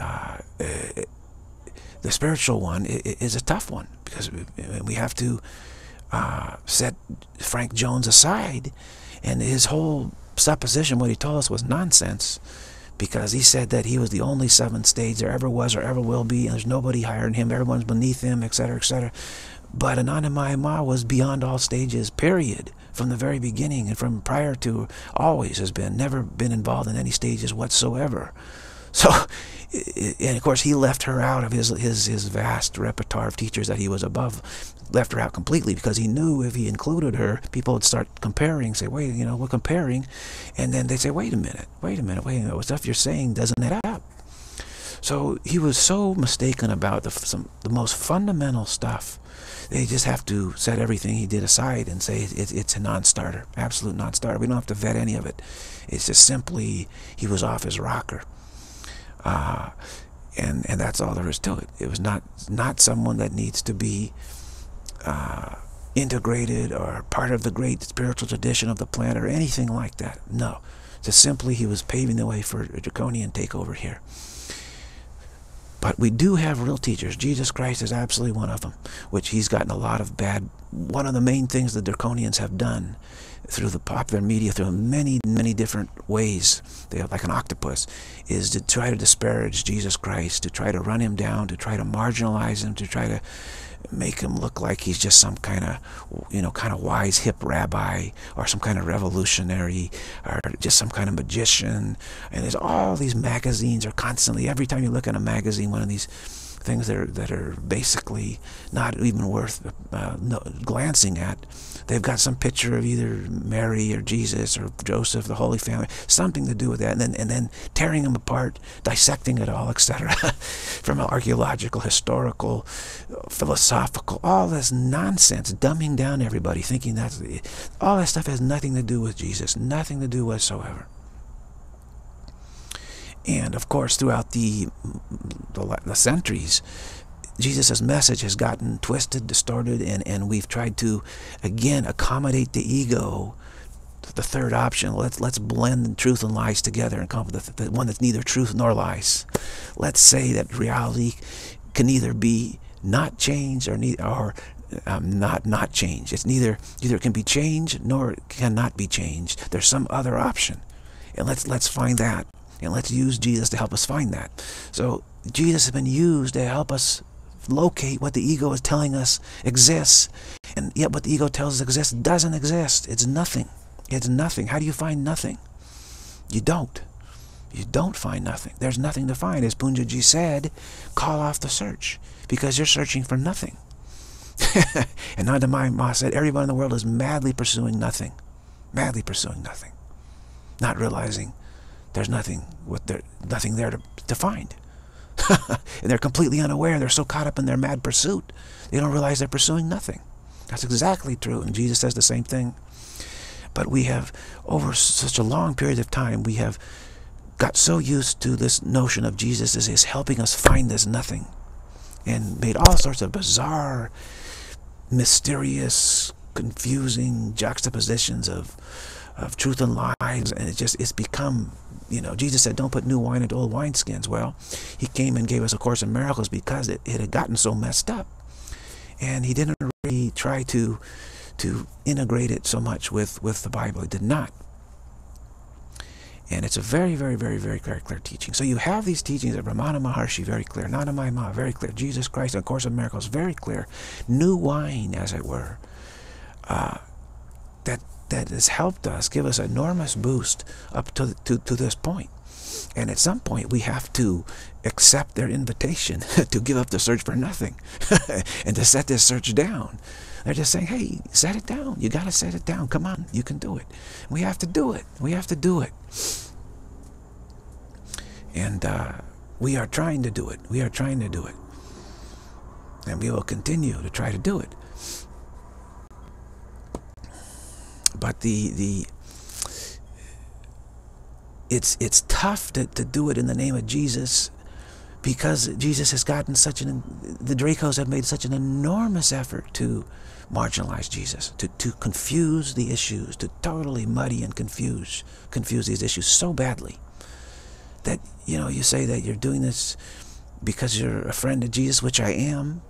the spiritual one is a tough one, because we have to set Frank Jones aside, and his whole supposition, what he told us, was nonsense, because he said that he was the only seventh stage there ever was or ever will be, and there's nobody higher than him, everyone's beneath him, etc., etc. But Anandamayi Ma was beyond all stages, period, from the very beginning, and from prior to always has been, never been involved in any stages whatsoever. So, and of course, he left her out of his vast repertoire of teachers that he was above, left her out completely, because he knew if he included her, people would start comparing, say, wait, we're comparing, and then they'd say, wait a minute, what stuff you're saying doesn't add up. So he was so mistaken about the most fundamental stuff. They just have to set everything he did aside and say it's a non-starter, absolute non-starter. We don't have to vet any of it. It's just simply he was off his rocker. And that's all there is to it. It was not someone that needs to be integrated or part of the great spiritual tradition of the planet or anything like that. No. Just simply he was paving the way for a draconian takeover here. But we do have real teachers. Jesus Christ is absolutely one of them, which he's gotten a lot of bad. One of the main things the draconians have done through the popular media, through many, many different ways, they have like an octopus, is to try to disparage Jesus Christ, to try to run him down, to try to marginalize him, to try to make him look like he's just some kind of wise hip rabbi or some kind of revolutionary or just some kind of magician. And there's all these magazines are constantly, every time you look at a magazine, one of these things that are basically not even worth glancing at. They've got some picture of either Mary or Jesus or Joseph, the Holy Family, something to do with that, and then tearing them apart, dissecting it all, etc. From an archaeological, historical, philosophical, all this nonsense, dumbing down everybody, thinking that's all that stuff has nothing to do with Jesus, nothing to do whatsoever. And of course, throughout the centuries, Jesus' message has gotten twisted, distorted, and we've tried to, again, accommodate the ego. The third option, let's blend truth and lies together and come up with the one that's neither truth nor lies. Let's say that reality can either be not changed or not changed. It's neither it can be changed nor it cannot be changed. There's some other option, and let's find that. And let's use Jesus to help us find that. So Jesus has been used to help us locate what the ego is telling us exists. And yet what the ego tells us exists doesn't exist. It's nothing. It's nothing. How do you find nothing? You don't. You don't find nothing. There's nothing to find. As Punjaji said, call off the search, because you're searching for nothing. And Nanda Ma said, everyone in the world is madly pursuing nothing. Madly pursuing nothing. Not realizing there's nothing there to find. And they're completely unaware. They're so caught up in their mad pursuit, they don't realize they're pursuing nothing. That's exactly true. And Jesus says the same thing. But we have, over such a long period of time, we have got so used to this notion of Jesus as helping us find this nothing, and made all sorts of bizarre, mysterious, confusing juxtapositions of truth and lies, and it's become, Jesus said, don't put new wine into old wineskins. Well, he came and gave us A Course in Miracles because it had gotten so messed up, and he didn't really try to integrate it so much with the Bible. He did not. And it's a very, very, very, very, very clear teaching. So you have these teachings of Ramana Maharshi, very clear. Nanda Ma, very clear. Jesus Christ, A Course in Miracles, very clear. New wine, as it were, that has helped us, give us an enormous boost up to this point. And at some point, we have to accept their invitation to give up the search for nothing and to set this search down. They're just saying, hey, set it down. You got to set it down. Come on, you can do it. We have to do it. We have to do it. And we are trying to do it. We are trying to do it. And we will continue to try to do it. But it's tough to do it in the name of Jesus, because Jesus has gotten the Dracos have made such an enormous effort to marginalize Jesus, to confuse the issues, to totally muddy and confuse these issues so badly that, you say that you're doing this because you're a friend of Jesus, which I am,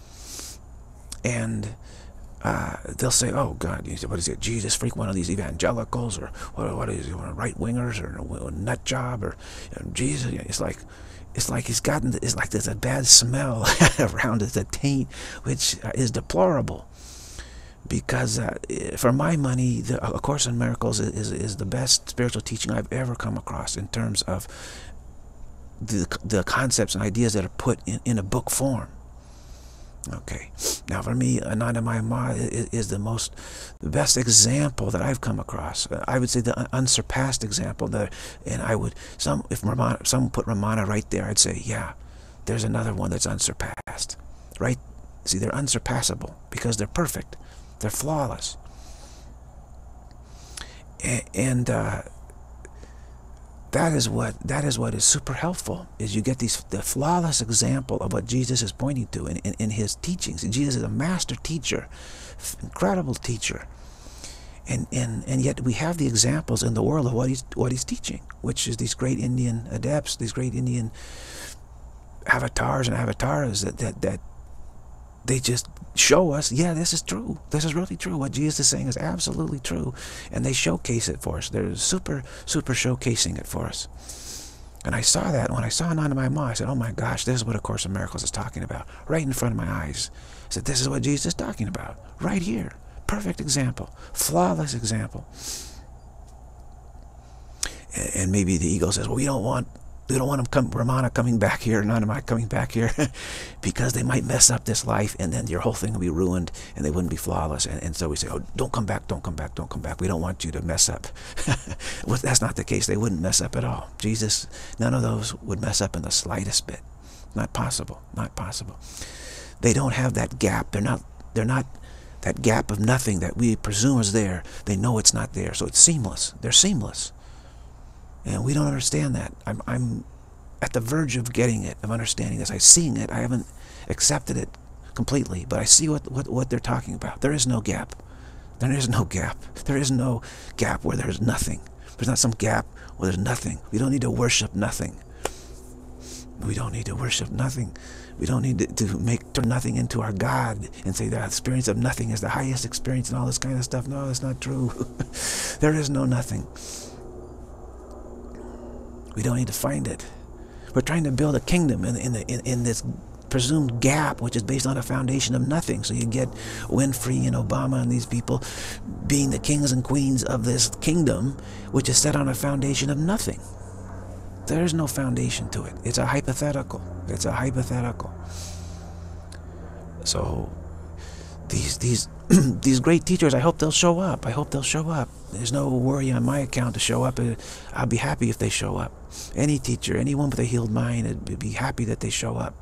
and they'll say, oh God, what is it, Jesus freak, one of these evangelicals, or what is it, right-wingers, or a nut job, or Jesus. It's like he's gotten, it's like there's a bad smell around it, a taint, which is deplorable. Because for my money, A Course in Miracles is the best spiritual teaching I've ever come across in terms of the concepts and ideas that are put in a book form. Okay, now for me, Ananda Ma is the best example that I've come across. I would say the unsurpassed example. And I would, if someone put Ramana right there, I'd say, yeah, there's another one that's unsurpassed. Right? See, they're unsurpassable because they're perfect. They're flawless. And that is what is super helpful, is you get the flawless example of what Jesus is pointing to in his teachings. And Jesus is a master teacher, incredible teacher. And yet we have the examples in the world of what he's teaching, which is these great Indian adepts, these great Indian avatars and avataras that they just show us, yeah, this is true. This is really true. What Jesus is saying is absolutely true. And they showcase it for us. They're super showcasing it for us. And I saw that. When I saw Ananda Ma, I said, oh my gosh, this is what A Course in Miracles is talking about. Right in front of my eyes. I said, this is what Jesus is talking about. Right here. Perfect example. Flawless example. And maybe the ego says, well, we don't want Ramana coming back here, Ananda Ma coming back here, because they might mess up this life, and then your whole thing will be ruined, and they wouldn't be flawless. And so we say, oh, don't come back, don't come back, don't come back. We don't want you to mess up. Well, that's not the case. They wouldn't mess up at all. Jesus, none of those would mess up in the slightest bit. Not possible. Not possible. They don't have that gap. They're not that gap of nothing that we presume is there. They know it's not there. So it's seamless. They're seamless. And we don't understand that. I'm at the verge of getting it, of understanding this. I'm seeing it. I haven't accepted it completely, but I see what they're talking about. There is no gap. There is no gap. There is no gap where there's nothing. There's not some gap where there's nothing. We don't need to worship nothing. We don't need to worship nothing. We don't need to turn nothing into our God and say the experience of nothing is the highest experience and all this kind of stuff. No, that's not true. There is no nothing. We don't need to find it. We're trying to build a kingdom in this presumed gap, which is based on a foundation of nothing. So you get Winfrey and Obama and these people being the kings and queens of this kingdom, which is set on a foundation of nothing. There is no foundation to it. It's a hypothetical. It's a hypothetical. So these great teachers, I hope they'll show up. I hope they'll show up. There's no worry on my account to show up. I'll be happy if they show up. Any teacher, anyone with a healed mind, I'd be happy that they show up.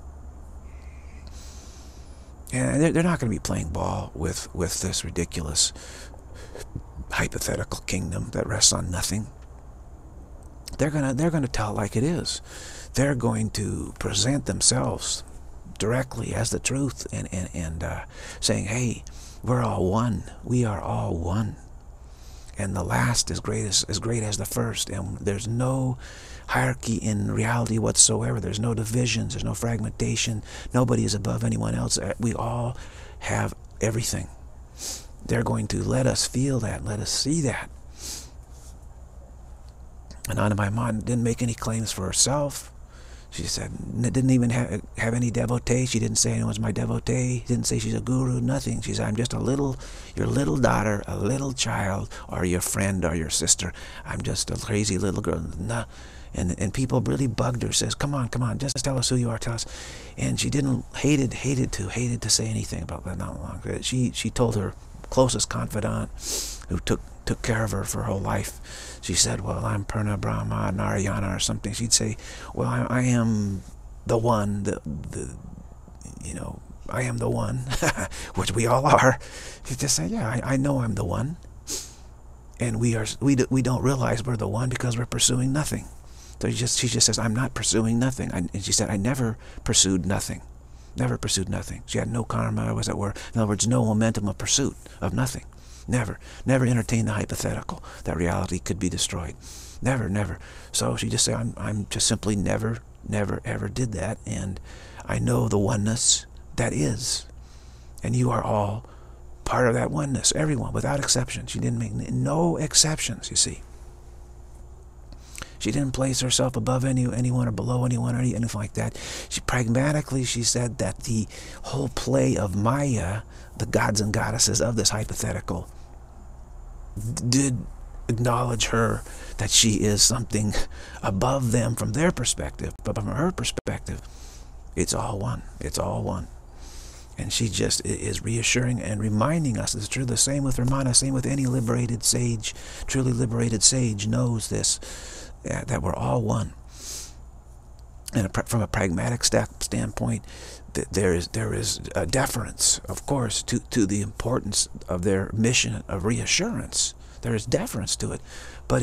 And they're not going to be playing ball with this ridiculous hypothetical kingdom that rests on nothing. They're gonna tell it like it is. They're going to present themselves directly as the truth and saying, hey, we're all one. We are all one. And the last is as great as the first. And there's no hierarchy in reality whatsoever. There's no divisions. There's no fragmentation. Nobody is above anyone else. We all have everything. They're going to let us feel that, let us see that. Ananda Ma didn't make any claims for herself. She said, didn't even have any devotee. She didn't say anyone's my devotee. Didn't say she's a guru, nothing. She said, I'm just your little daughter, a little child, or your friend or your sister. I'm just a crazy little girl. Nah. And people really bugged her, says, come on, just tell us who you are, tell us. And she hated to say anything about that, not long. She told her closest confidant, who took care of her for her whole life. She said, well, I'm Purna Brahma Narayana or something. She'd say, well, I am the one, I am the one, which we all are. She'd just say, yeah, I know I'm the one. And we don't realize we're the one because we're pursuing nothing. So she just says, I'm not pursuing nothing. And she said, I never pursued nothing. Never pursued nothing. She had no karma, as it were. In other words, no momentum of pursuit of nothing. Never entertained the hypothetical that reality could be destroyed. Never. So she just said, I'm just simply never ever did that, and I know the oneness that is, and you are all part of that oneness. Everyone, without exception. She didn't make no exceptions. You see, she didn't place herself above anyone or below anyone or anything like that. She pragmatically, she said that the whole play of Maya, the gods and goddesses of this hypothetical, did acknowledge her, that she is something above them from their perspective, but from her perspective, it's all one. It's all one. And she just is reassuring and reminding us it's true. The same with Ramana, same with any liberated sage. Truly liberated sage knows this, that we're all one. And from a pragmatic standpoint, there is a deference, of course, to the importance of their mission of reassurance. There is deference to it, but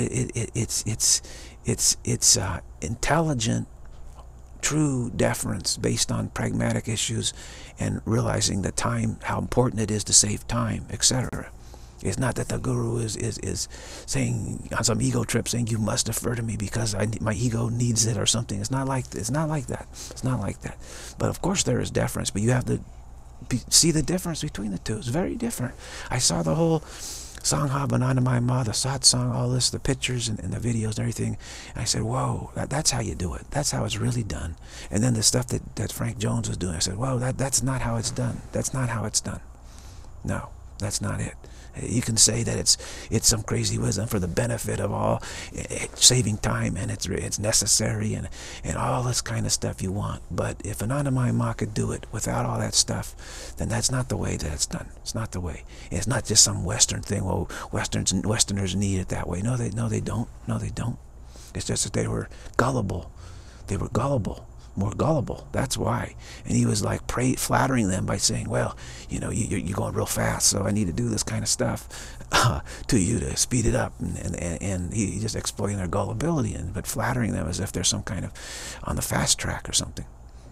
it's intelligent, true deference based on pragmatic issues and realizing that time, how important it is to save time, etc. It's not that the guru is saying on some ego trip saying you must defer to me because my ego needs it or something. It's not like that. It's not like that. But of course there is deference, but you have to see the difference between the two. It's very different. I saw the whole Sangha Bananamaya Ma, the satsang, all this, the pictures and the videos and everything. And I said, whoa, that's how you do it. That's how it's really done. And then the stuff that Frank Jones was doing, I said, whoa, that's not how it's done. That's not how it's done. No, that's not it. You can say that it's some crazy wisdom for the benefit of all, saving time, and it's necessary and all this kind of stuff you want. But if Anandamayi Ma could do it without all that stuff, then that's not the way that it's done. It's not the way. It's not just some Western thing. Well, Westerners need it that way. No, they don't. No, they don't. It's just that they were gullible. They were gullible. More gullible. That's why. And he was like flattering them by saying, well, you know, you're going real fast, so I need to do this kind of stuff to you to speed it up. And he just exploiting their gullibility, but flattering them as if they're some kind of on the fast track or something.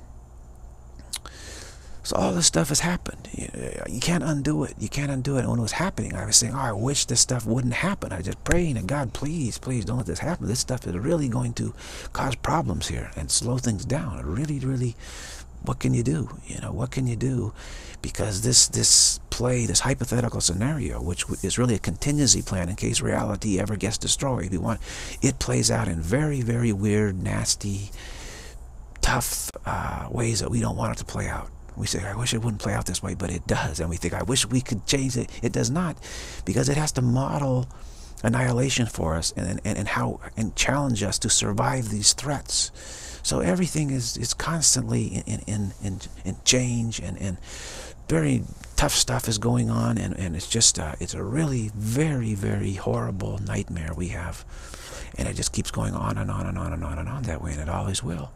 So all this stuff has happened. You can't undo it. You can't undo it. And when it was happening, I was saying, oh, I wish this stuff wouldn't happen. I just praying to God, please, please don't let this happen. This stuff is really going to cause problems here and slow things down. Really, really, what can you do? You know, what can you do? Because this play, this hypothetical scenario, which is really a contingency plan in case reality ever gets destroyed, it plays out in very, very weird, nasty, tough ways that we don't want it to play out. We say, I wish it wouldn't play out this way, but it does. And we think, I wish we could change it. It does not, because it has to model annihilation for us and challenge us to survive these threats. So everything is constantly in change, and very tough stuff is going on, and it's just it's a really very, very horrible nightmare we have, and it just keeps going on and on and on and on and on that way, and it always will.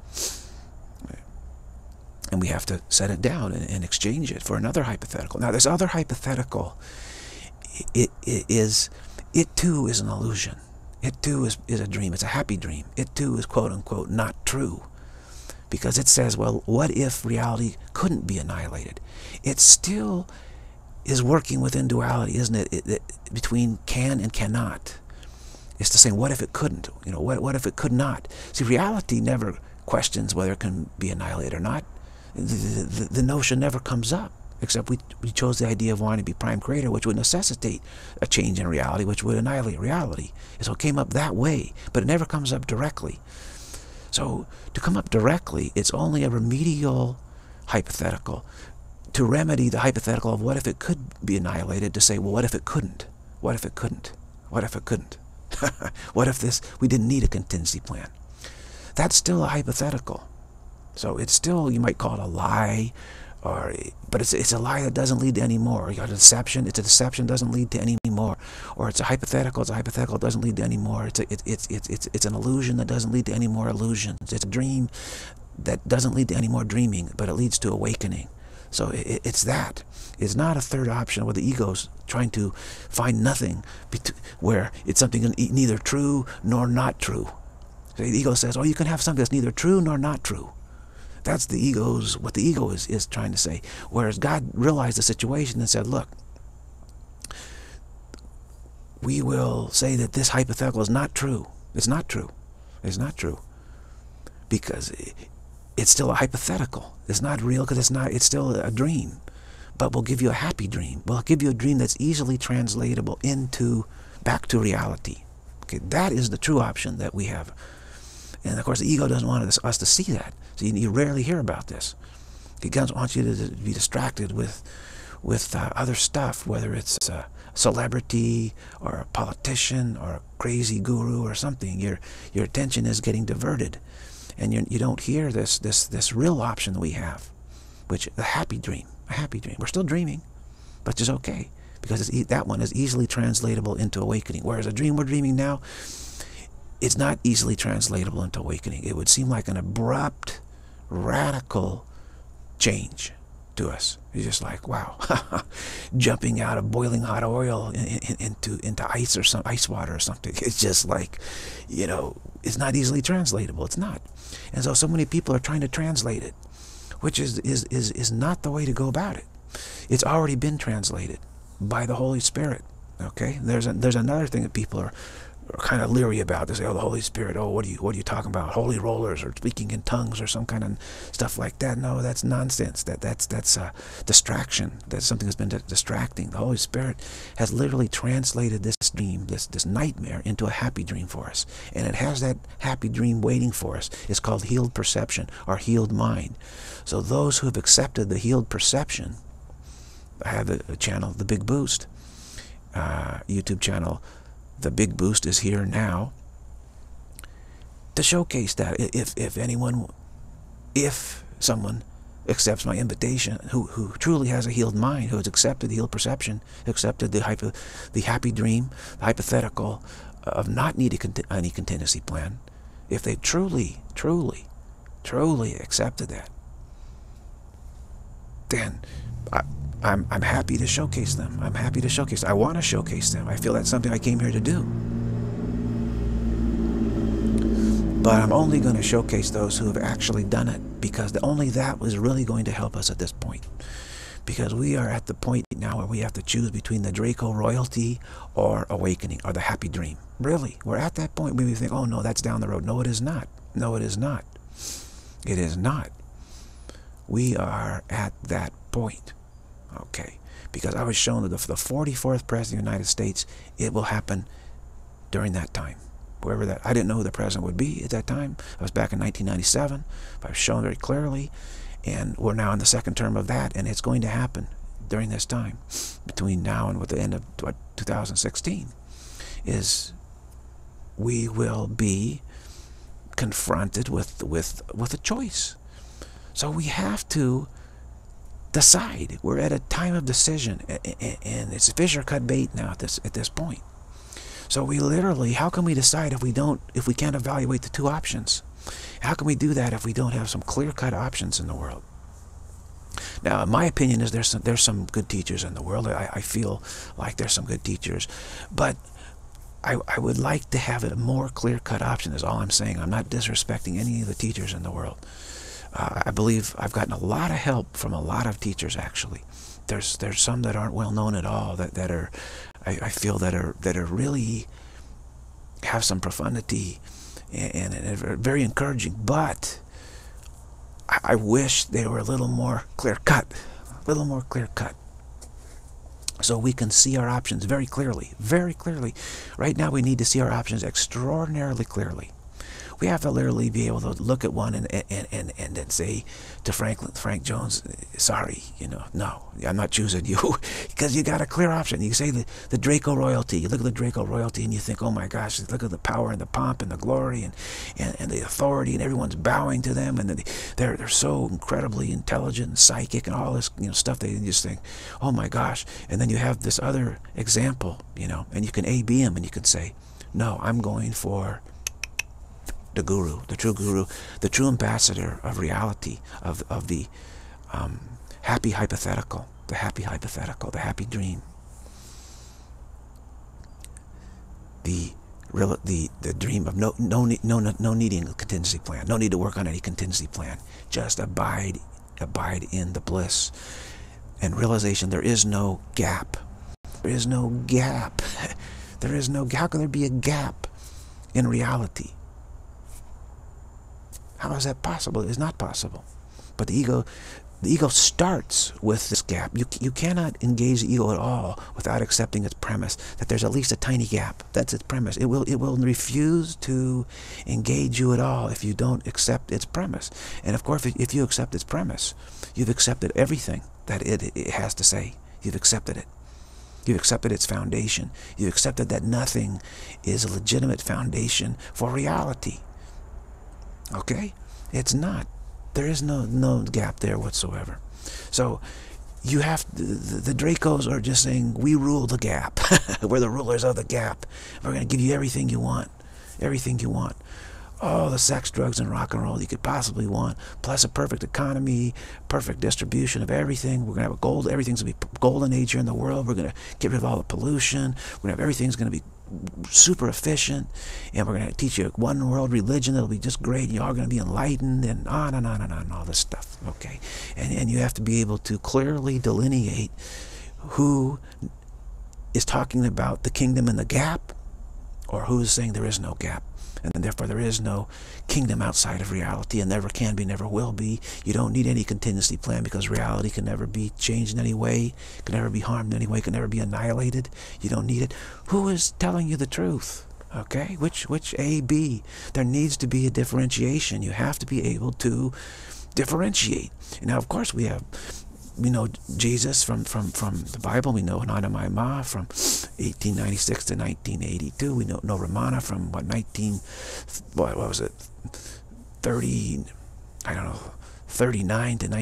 And we have to set it down and exchange it for another hypothetical. Now, this other hypothetical, it too is an illusion. It too is a dream. It's a happy dream. It too is quote-unquote not true. Because it says, well, what if reality couldn't be annihilated? It still is working within duality, isn't it? Between can and cannot. It's the same, what if it couldn't? You know, what if it could not? See, reality never questions whether it can be annihilated or not. The notion never comes up, except we chose the idea of wanting to be prime creator, which would necessitate a change in reality, which would annihilate reality. And so it came up that way, but it never comes up directly. So to come up directly, it's only a remedial hypothetical to remedy the hypothetical of what if it could be annihilated, to say, well, what if it couldn't? What if it couldn't? What if it couldn't? What if we didn't need a contingency plan? That's still a hypothetical. So it's still, you might call it a lie, but it's a lie that doesn't lead to any more. You got a deception. It's a deception doesn't lead to any more. Or it's a hypothetical. It's a hypothetical doesn't lead to any more. It's an illusion that doesn't lead to any more illusions. It's a dream that doesn't lead to any more dreaming, but it leads to awakening. So it's that. It's not a third option where the ego's trying to find nothing, where it's something neither true nor not true. So the ego says, oh, you can have something that's neither true nor not true. That's what the ego is trying to say. Whereas God realized the situation and said, look, we will say that this hypothetical is not true. It's not true. It's not true. Because it's still a hypothetical. It's not real because it's still a dream. But we'll give you a happy dream. We'll give you a dream that's easily translatable back to reality. Okay, that is the true option that we have. And of course, the ego doesn't want us to see that. So you rarely hear about this. He doesn't want you to be distracted with other stuff, whether it's a celebrity or a politician or a crazy guru or something. Your attention is getting diverted, and you don't hear this real option that we have, which a happy dream. A happy dream. We're still dreaming, but it's okay because that one is easily translatable into awakening. Whereas a dream we're dreaming now, it's not easily translatable into awakening. It would seem like an abrupt, radical change. to us. It's just like, wow, jumping out of boiling hot oil into ice or some ice water or something. It's just like, you know, it's not easily translatable. It's not. And so many people are trying to translate it, which is not the way to go about it. It's already been translated by the Holy Spirit. Okay, there's another thing that people are kind of leery about. They say, oh, the Holy Spirit, oh, what are you talking about? Holy rollers or speaking in tongues or some kind of stuff like that. No, that's nonsense. That's a distraction. That's something that's been distracting. The Holy Spirit has literally translated this dream, this nightmare, into a happy dream for us. And it has that happy dream waiting for us. It's called healed perception or healed mind. So those who have accepted the healed perception, I have a channel, The Big Boost, YouTube channel, The Big Boost is here now to showcase that. If someone accepts my invitation, who truly has a healed mind, who has accepted the healed perception, accepted the happy dream, the hypothetical of not needing any contingency plan, if they truly accepted that, then I'm happy to showcase them. I'm happy to showcase them. I want to showcase them. I feel that's something I came here to do. But I'm only going to showcase those who have actually done it, because only that was really going to help us at this point. Because we are at the point now where we have to choose between the Draco royalty or awakening or the happy dream. Really, we're at that point where we think, oh no, that's down the road. No, it is not. No, it is not. It is not. We are at that point. Okay, because I was shown that the 44th President of the United States, it will happen during that time. Wherever that, I didn't know who the President would be at that time. I was back in 1997, but I was shown very clearly, and we're now in the second term of that, and it's going to happen during this time, between now and with the end of 2016, is we will be confronted with a choice. So we have to decide. We're at a time of decision, and it's fish or cut bait now at this point. So we literally, how can we decide if we can't evaluate the two options? How can we do that if we don't have some clear-cut options in the world? Now, my opinion is there's some good teachers in the world. I feel like there's some good teachers, but I would like to have a more clear-cut option. Is all I'm saying. I'm not disrespecting any of the teachers in the world. I believe I've gotten a lot of help from a lot of teachers, actually. There's some that aren't well known at all, that are, I feel that are really have some profundity and are very encouraging, but I wish they were a little more clear-cut, so we can see our options very clearly, very clearly. Right now we need to see our options extraordinarily clearly. We have to literally be able to look at one and then say to Frank Jones, sorry, no, I'm not choosing you, because you got a clear option. You say the Draco royalty. You look at the Draco royalty and you think, oh my gosh, look at the power and the pomp and the glory and the authority, and everyone's bowing to them, and they're so incredibly intelligent and psychic and all this stuff. They just think, oh my gosh. And then you have this other example, and you can A-B them, and you can say, no, I'm going for the guru, the true ambassador of reality, of the happy hypothetical, the happy dream, the dream of no needing a contingency plan, no need to work on any contingency plan, just abide in the bliss and realization. There is no gap. There is no gap. There is no. How can there be a gap in reality? How is that possible? It's not possible. But the ego starts with this gap. You cannot engage the ego at all without accepting its premise that there's at least a tiny gap. That's its premise. It will refuse to engage you at all if you don't accept its premise. And of course, if you accept its premise, you've accepted everything that it has to say. You've accepted it. You've accepted its foundation. You've accepted that nothing is a legitimate foundation for reality. Okay? It's not. There is no gap there whatsoever. So you have the Dracos are just saying, we rule the gap. We're the rulers of the gap. We're going to give you everything you want. Everything you want. all the sex, drugs, and rock and roll you could possibly want, plus a perfect economy, perfect distribution of everything. We're going to have a gold, everything's going to be golden age here in the world. We're going to get rid of all the pollution. We're going to have everything's going to be super efficient, and we're going to teach you one world religion that'll be just great. You're all going to be enlightened, and on and on and on, and all this stuff. Okay, and you have to be able to clearly delineate who is talking about the kingdom in the gap, or who is saying there is no gap, and therefore there is no kingdom outside of reality, and never can be, never will be. You don't need any contingency plan, because reality can never be changed in any way, can never be harmed in any way, can never be annihilated. You don't need it. Who is telling you the truth? Okay, which A, B? There needs to be a differentiation. You have to be able to differentiate. And now, of course, we know Jesus from the Bible. We know Nana Ma from 1896 to 1982. We know Ramana from what was it, 39 to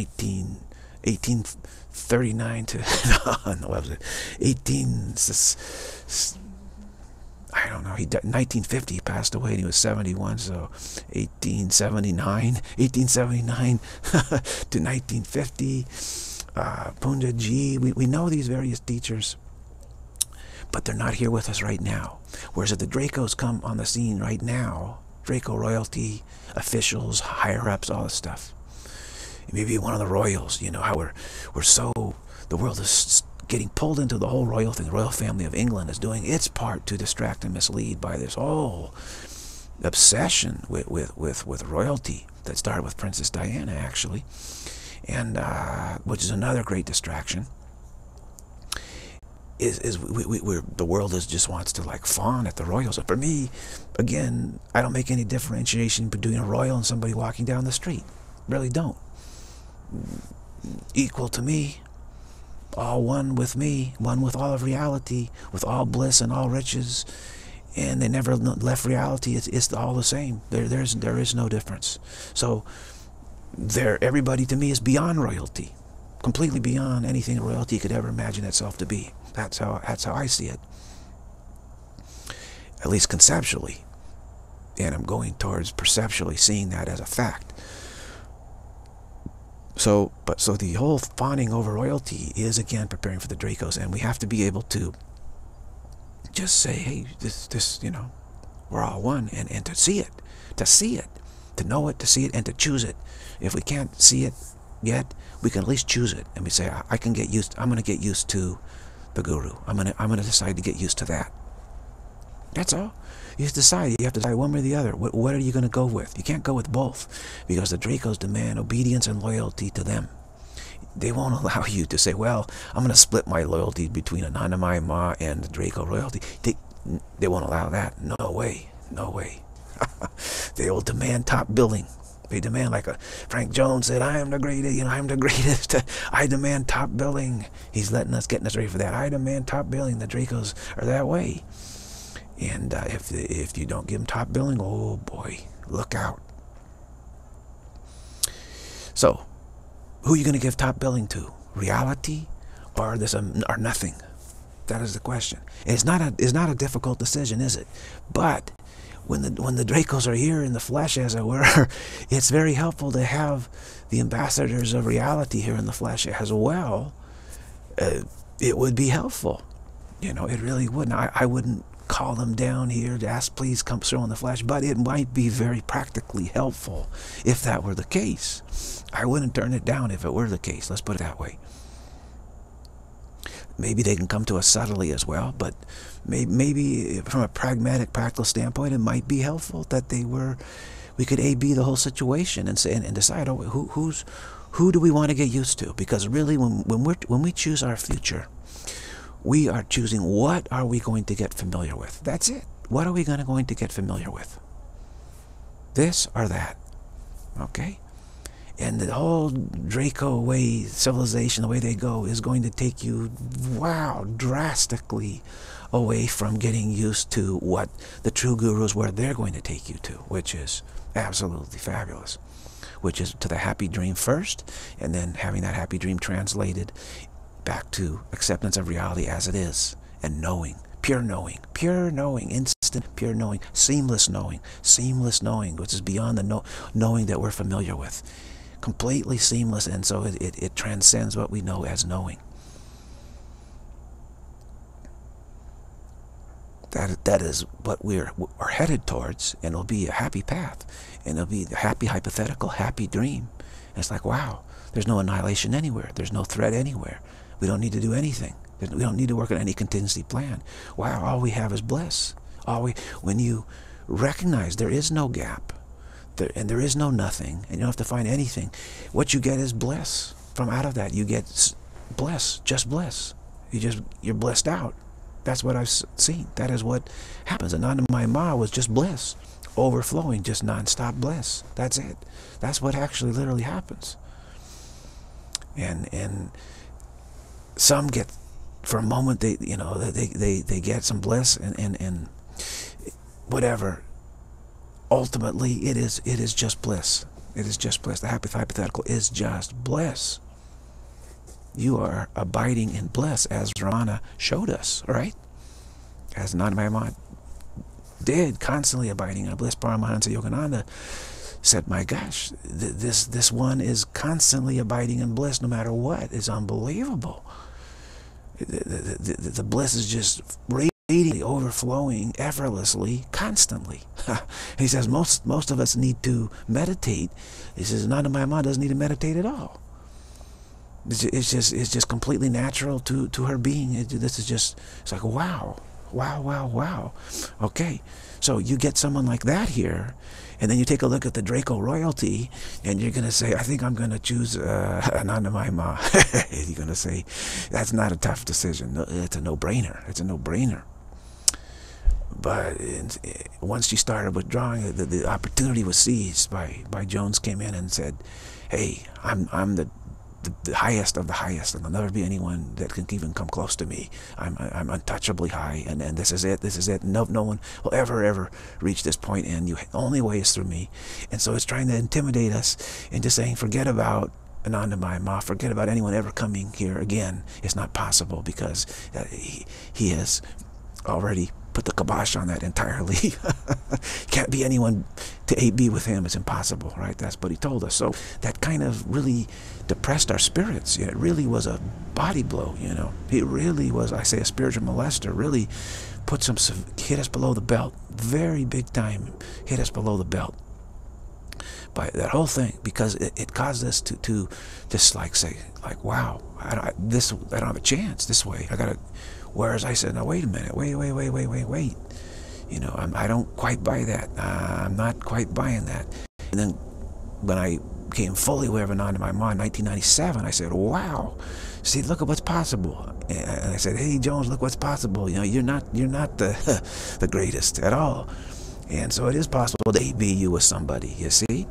1839 to no, what was it, 18, I don't know, 1950 he passed away and he was 71, so 1879 to 1950. Punjaji, we know these various teachers, but they're not here with us right now. Whereas if the Dracos come on the scene right now, Draco royalty, officials, higher-ups, all this stuff, maybe one of the royals, you know, how we're so, the world is getting pulled into the whole royal thing. The royal family of England is doing its part to distract and mislead by this whole obsession with royalty that started with Princess Diana, actually, and which is another great distraction. The world just wants to like fawn at the royals. And for me, again, I don't make any differentiation between a royal and somebody walking down the street. Really don't. Equal to me, all one with me, one with all of reality, with all bliss and all riches, and they never left reality. It's all the same. There is no difference. So everybody to me is beyond royalty, completely beyond anything royalty could ever imagine itself to be. That's how I see it, at least conceptually, and I'm going towards perceptually seeing that as a fact. So the whole fawning over royalty is again preparing for the Dracos, and we have to be able to just say, hey, this, you know, we're all one, and to see it, to know it, to see it, and to choose it. If we can't see it yet, we can at least choose it, and we say, I'm going to get used to the Guru. I'm gonna decide to get used to that. That's all. You have to decide. You have to decide one or the other. What are you going to go with? You can't go with both, because the Dracos demand obedience and loyalty to them. They won't allow you to say, well, I'm going to split my loyalty between Anandamayi Ma and the Draco royalty. They won't allow that. No way. No way. They will demand top billing. They demand, like Frank Jones said, I am the greatest, you know, I'm the greatest. I demand top billing. He's getting us ready for that. I demand top billing. The Dracos are that way. And if you don't give them top billing, oh boy, look out. So, who are you going to give top billing to? Reality or or nothing? That is the question. And it's not a difficult decision, is it? But when the Dracos are here in the flesh, as it were, it's very helpful to have the ambassadors of reality here in the flesh as well. It would be helpful. You know, it really would. Now, I wouldn't call them down here to ask, please come through in the flesh, but it might be very practically helpful if that were the case. I wouldn't turn it down if it were the case. Let's put it that way. Maybe they can come to us subtly as well, but maybe from a pragmatic, practical standpoint, it might be helpful that we could A/B the whole situation and say and decide, oh, who do we want to get used to? Because really, when we choose our future, we are choosing what are we going to get familiar with. That's it. What are we going to get familiar with? This or that. Okay? And the whole Draco way, civilization, the way they go, is going to take you, wow, drastically away from getting used to what the true gurus, where they're going to take you to, which is absolutely fabulous. Which is to the happy dream first, and then having that happy dream translated back to acceptance of reality as it is, and knowing, pure knowing, instant instant, pure knowing, seamless knowing, which is beyond the knowing that we're familiar with. Completely seamless, and so it transcends what we know as knowing. That is what we're headed towards, and it'll be a happy path, and it'll be a happy hypothetical, happy dream. And it's like, wow, there's no annihilation anywhere. There's no threat anywhere. We don't need to do anything. We don't need to work on any contingency plan. Wow, all we have is bliss. When you recognize there is no gap, and there is no nothing, and you don't have to find anything, what you get is bliss. From out of that, you get bliss, just bliss. You're blissed out. That's what I've seen. That is what happens. Anandamayi Ma was just bliss, overflowing, just non-stop bliss. That's it. That's what actually literally happens. And some get, for a moment, they get some bliss and whatever. Ultimately, it is just bliss. It is just bliss. The happy hypothetical is just bliss. You are abiding in bliss, as Ramana showed us, right? As Anandamayi Ma did, constantly abiding in bliss. Paramahansa Yogananda said, my gosh, this one is constantly abiding in bliss no matter what. It's unbelievable. The bliss is just radiating, overflowing, effortlessly, constantly. He says most of us need to meditate. He says Anandamayi Ma doesn't need to meditate at all. It's just completely natural to her being. It's like, wow. Okay, so you get someone like that here, and then you take a look at the Draco royalty, and you're going to say, I think I'm going to choose Anandamayi Ma. You're going to say, that's not a tough decision. No, it's a no-brainer. It's a no-brainer. But once she started withdrawing, the opportunity was seized by Jones came in and said, hey, I'm the highest of the highest, and there'll never be anyone that can even come close to me. I'm untouchably high, and this is it. No one will ever reach this point, and the only way is through me. And so it's trying to intimidate us into saying, forget about Anandamayi Ma, forget about anyone ever coming here again. It's not possible, because he has already put the kibosh on that entirely. Can't be anyone to be with him. It's impossible, right? That's what he told us. So that kind of really depressed our spirits. It really was a body blow, It really was, I say, a spiritual molester. Really hit us below the belt. Very big time hit us below the belt by that whole thing, because it caused us to just say, wow, I don't have a chance this way. I gotta. Whereas I said, no, wait a minute, wait. I don't quite buy that. I'm not quite buying that. And then when I became fully aware of Anandamayi Ma in 1997, I said, wow, see, look at what's possible. And I said, hey, Jones, look what's possible. You're not the the greatest at all. And so it is possible to AB you with somebody, you see?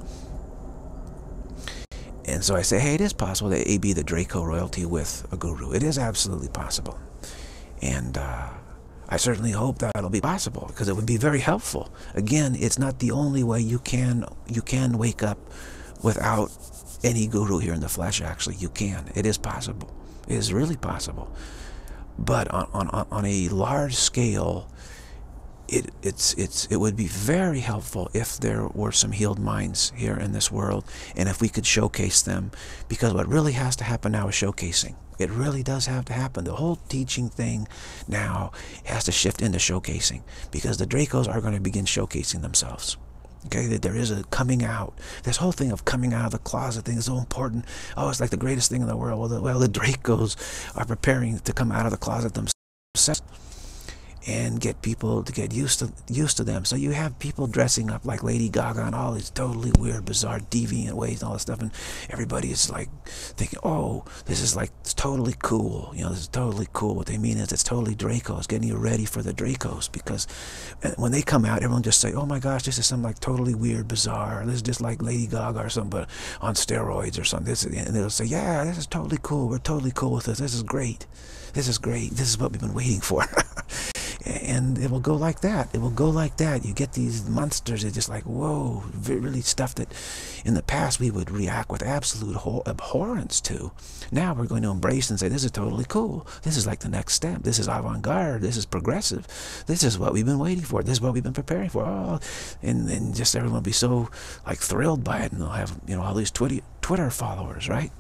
And so I say, hey, it is possible to AB the Draco royalty with a guru. It is absolutely possible. And I certainly hope that it'll be possible, because it would be very helpful. Again, it's not the only way you can wake up without any guru here in the flesh. Actually, you can. It is possible. It is really possible. But on a large scale, it would be very helpful if there were some healed minds here in this world, and if we could showcase them, because what really has to happen now is showcasing. It really does have to happen. The whole teaching thing now has to shift into showcasing, because the Dracos are going to begin showcasing themselves. Okay, that there is a coming out. This whole thing of coming out of the closet thing is so important. Oh, it's like the greatest thing in the world. Well, the Dracos are preparing to come out of the closet themselves and get people to get used to them. So you have people dressing up like Lady Gaga in all these totally weird, bizarre, deviant ways and all this stuff, and everybody is like thinking, oh, this is like, it's totally cool. This is totally cool. What they mean is it's totally Dracos, getting you ready for the Dracos, because when they come out, everyone just say, oh my gosh, this is some like totally weird, bizarre, this is just like Lady Gaga or something, but on steroids or something. And they'll say, yeah, this is totally cool. We're totally cool with this. This is great. This is great. This is what we've been waiting for. and it will go like that. It will go like that. You get these monsters that just like, whoa, really stuff that in the past we would react with absolute abhorrence to. Now we're going to embrace and say, this is totally cool. This is like the next step. This is avant-garde. This is progressive. This is what we've been waiting for. This is what we've been preparing for. Oh, and just everyone will be so like thrilled by it, and they'll have, you know, all these Twitter followers, right?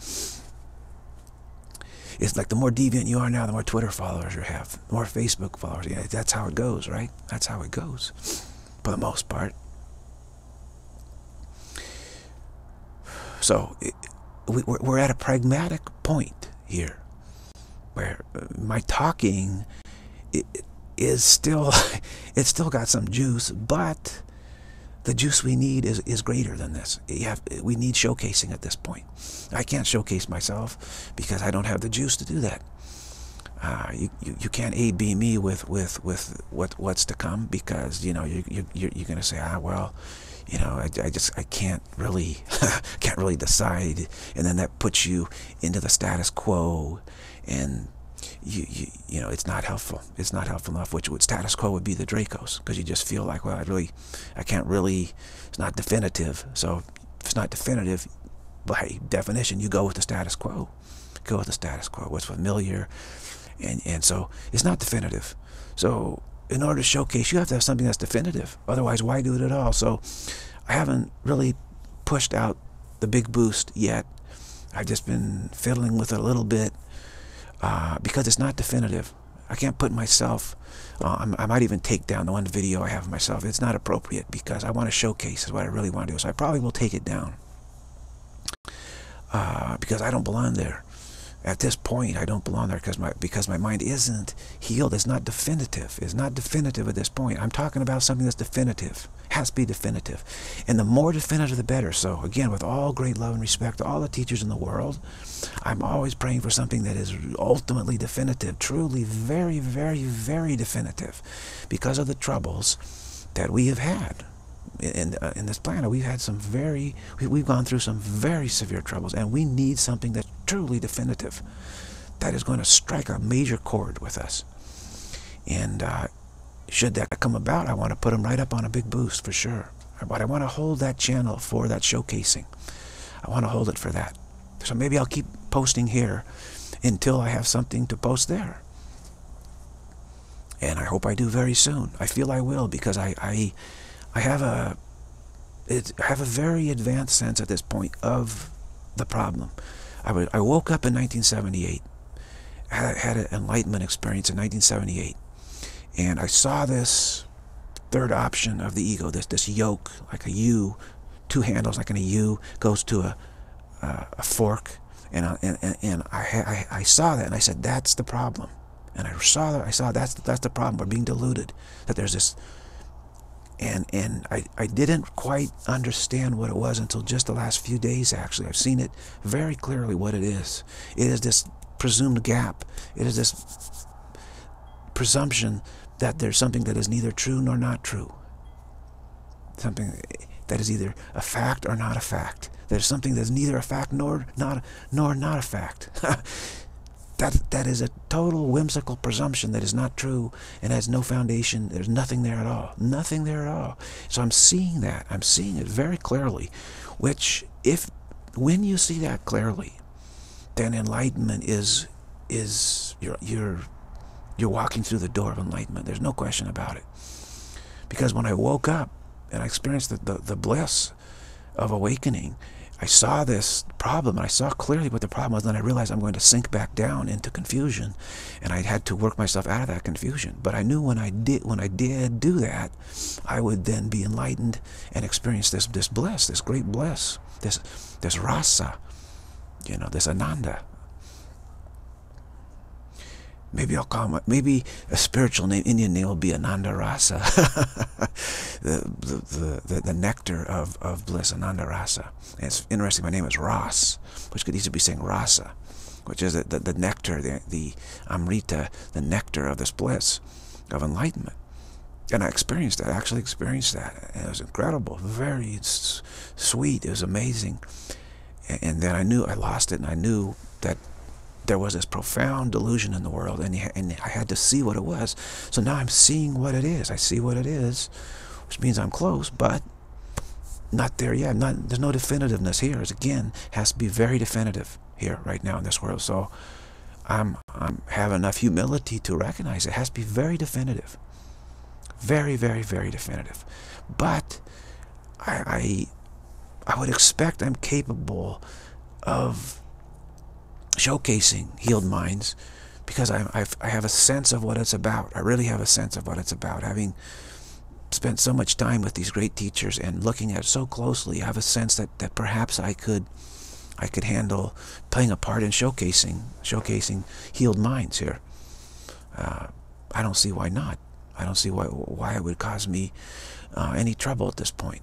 It's like the more deviant you are now, the more Twitter followers you have, the more Facebook followers. Yeah, that's how it goes, right? That's how it goes, for the most part. So we're at a pragmatic point here, where my talking is still, it's still got some juice, but the juice we need is greater than this. We need showcasing at this point. I can't showcase myself because I don't have the juice to do that. You can't A-B me with what's to come, because, you know, you're going to say, well, you know, I can't really decide, and then that puts you into the status quo, and you know, it's not helpful. It's not helpful enough. Which would status quo would be the Dracos, because you just feel like, well, I can't really. It's not definitive. So if it's not definitive, by definition, you go with the status quo. Go with the status quo. What's familiar, and so it's not definitive. So in order to showcase, you have to have something that's definitive. Otherwise, why do it at all? So I haven't really pushed out the big boost yet. I've just been fiddling with it a little bit. Because it's not definitive. I can't put myself, I might even take down the one video I have of myself. It's not appropriate, because I want to showcase is what I really want to do. So I probably will take it down, because I don't belong there. At this point, I don't belong there because my mind isn't healed. It's not definitive. It's not definitive at this point. I'm talking about something that's definitive. It has to be definitive. And the more definitive, the better. So again, with all great love and respect to all the teachers in the world, I'm always praying for something that is ultimately definitive, truly very, very, very definitive, because of the troubles that we have had. In this planet, we've had we've gone through some very severe troubles, and we need something that's truly definitive, that is going to strike a major chord with us. And should that come about, I want to put them right up on a big boost for sure. But I want to hold that channel for that showcasing. I want to hold it for that. So maybe I'll keep posting here until I have something to post there. And I hope I do very soon. I feel I will, because I have a very advanced sense at this point of the problem. I woke up in 1978. I had an enlightenment experience in 1978, and I saw this third option of the ego, this yoke, like a U, two handles like in a U, goes to a fork, and I saw that, and I said, that's the problem. And I saw that's the problem. We're being deluded. That there's this. And I didn't quite understand what it was until just the last few days, actually. I've seen it very clearly what it is. It is this presumed gap. It is this presumption that there's something that is neither true nor not true. Something that is either a fact or not a fact. There's something that's neither a fact nor not a fact. That is a total whimsical presumption that is not true and has no foundation. There's nothing there at all. Nothing there at all. So I'm seeing that. I'm seeing it very clearly. Which, when you see that clearly, then enlightenment is you're walking through the door of enlightenment. There's no question about it. Because when I woke up and I experienced the bliss of awakening, I saw this problem, and I saw clearly what the problem was, and then I realized I'm going to sink back down into confusion, and I had to work myself out of that confusion. But I knew when I did do that, I would then be enlightened and experience this bliss, this great bliss, this rasa, you know, this ananda. Maybe I'll call it, maybe a spiritual name, Indian name will be Ananda Rasa. the nectar of bliss, Ananda Rasa. And it's interesting, my name is Ras, which could easily be saying Rasa, which is the nectar, the Amrita, the nectar of this bliss, of enlightenment. And I experienced that, I actually experienced that. And it was incredible, very sweet, it was amazing. And then I knew I lost it, and I knew that there was this profound delusion in the world, and I had to see what it was. So now I'm seeing what it is. I see what it is, which means I'm close, but not there yet. There's no definitiveness here. Again, has to be very definitive here right now in this world. So I'm have enough humility to recognize it has to be very definitive, very, very, very definitive. But I would expect I'm capable of showcasing healed minds, because I have a sense of what it's about. I really have a sense of what it's about. Having spent so much time with these great teachers and looking at it so closely, I have a sense that perhaps I could handle playing a part in showcasing healed minds here. I don't see why not. I don't see why it would cause me any trouble at this point.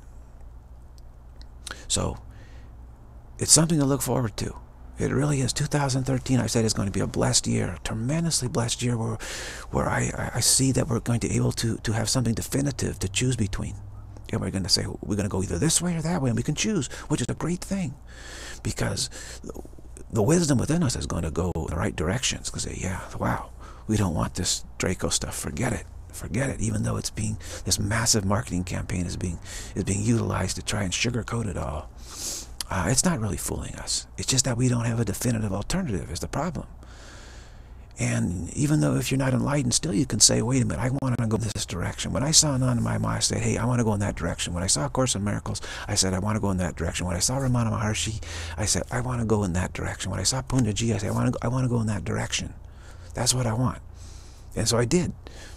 So it's something to look forward to. It really is. 2013, I said, is going to be a blessed year, a tremendously blessed year, where I see that we're going to be able to have something definitive to choose between. And we're going to say, we're going to go either this way or that way, and we can choose, which is a great thing, because the wisdom within us is going to go in the right directions. Because say, yeah, wow, we don't want this Draco stuff. Forget it. Forget it. Even though this massive marketing campaign is being utilized to try and sugarcoat it all. It's not really fooling us. It's just that we don't have a definitive alternative is the problem. And even though if you're not enlightened, still you can say, wait a minute, I want to go this direction. When I saw Ananda Mahamaya, I said, hey, I want to go in that direction. When I saw A Course in Miracles, I said, I want to go in that direction. When I saw Ramana Maharshi, I said, I want to go in that direction. When I saw Punjaji, I said, I want to go in that direction. That's what I want. And so I did.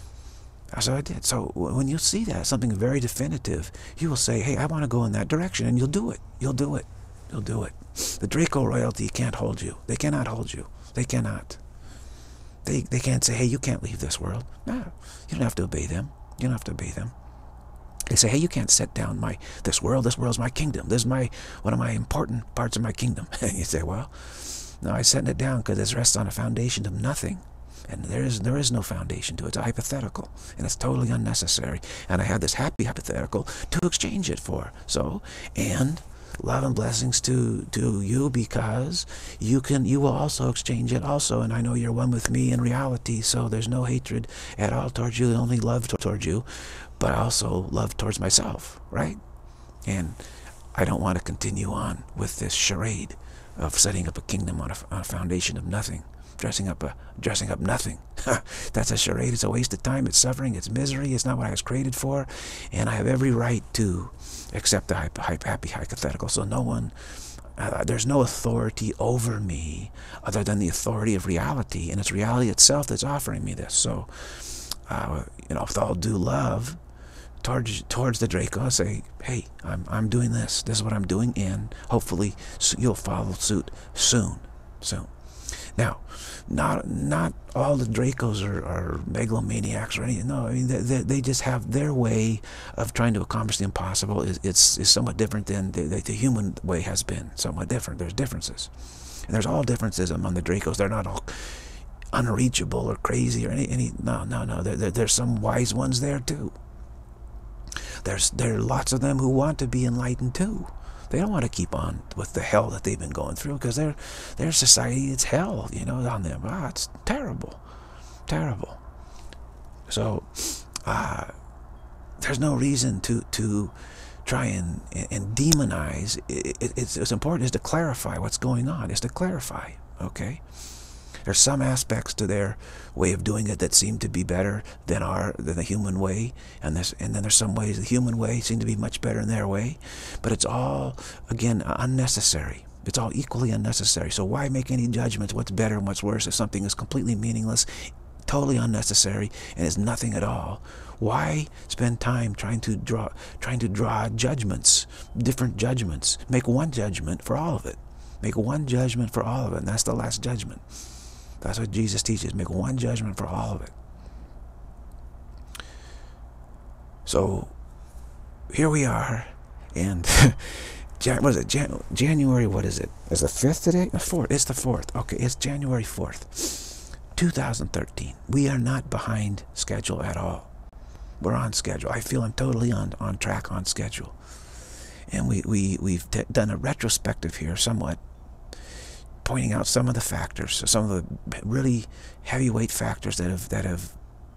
So when you see that, something very definitive, you will say, hey, I want to go in that direction, and you'll do it. You'll do it. You'll do it. The Draco royalty can't hold you. They cannot hold you. They cannot. They can't say, hey, you can't leave this world. No, you don't have to obey them. You don't have to obey them. They say, hey, you can't set down this world. This world's my kingdom. This is one of my important parts of my kingdom. And you say, well, no, I'm setting it down because it rests on a foundation of nothing. And there is no foundation to it. It's a hypothetical, and it's totally unnecessary. And I have this happy hypothetical to exchange it for. So, and love and blessings to you, because you will also exchange it also. And I know you're one with me in reality, so there's no hatred at all towards you, only love towards you, but also love towards myself, right? And I don't want to continue on with this charade of setting up a kingdom on a foundation of nothing. Dressing up nothing. That's a charade. It's a waste of time. It's suffering. It's misery. It's not what I was created for. And I have every right to accept the happy hypothetical. So no one, there's no authority over me other than the authority of reality. And it's reality itself that's offering me this. So, with all due love towards the Draco, I say, hey, I'm doing this. This is what I'm doing, and hopefully you'll follow suit soon. Now, not all the Dracos are megalomaniacs or anything. No, I mean, they just have their way of trying to accomplish the impossible. It's somewhat different than the human way has been. Somewhat different. There's differences. And there's all differences among the Dracos. They're not all unreachable or crazy or any. No. There's some wise ones there too. There are lots of them who want to be enlightened too. They don't want to keep on with the hell that they've been going through, because their society, it's hell, on them. It's terrible. So there's no reason to try and demonize. It's important is to clarify what's going on. Is to clarify, okay? There's some aspects to their way of doing it that seem to be better than the human way, and then there's some ways the human way seem to be much better in their way, but it's all, again, unnecessary. It's all equally unnecessary. So why make any judgments what's better and what's worse if something is completely meaningless, totally unnecessary, and is nothing at all? Why spend time trying to draw judgments, different judgments? Make one judgment for all of it. Make one judgment for all of it, and that's the last judgment. That's what Jesus teaches. Make one judgment for all of it. So here we are, and what is it? January, what is it? Is the 5th today? The 4th. It's the 4th. Okay, it's January 4th, 2013. We are not behind schedule at all. We're on schedule. I feel I'm totally on track, on schedule. And we've done a retrospective here, somewhat pointing out some of the factors, some of the really heavyweight factors that have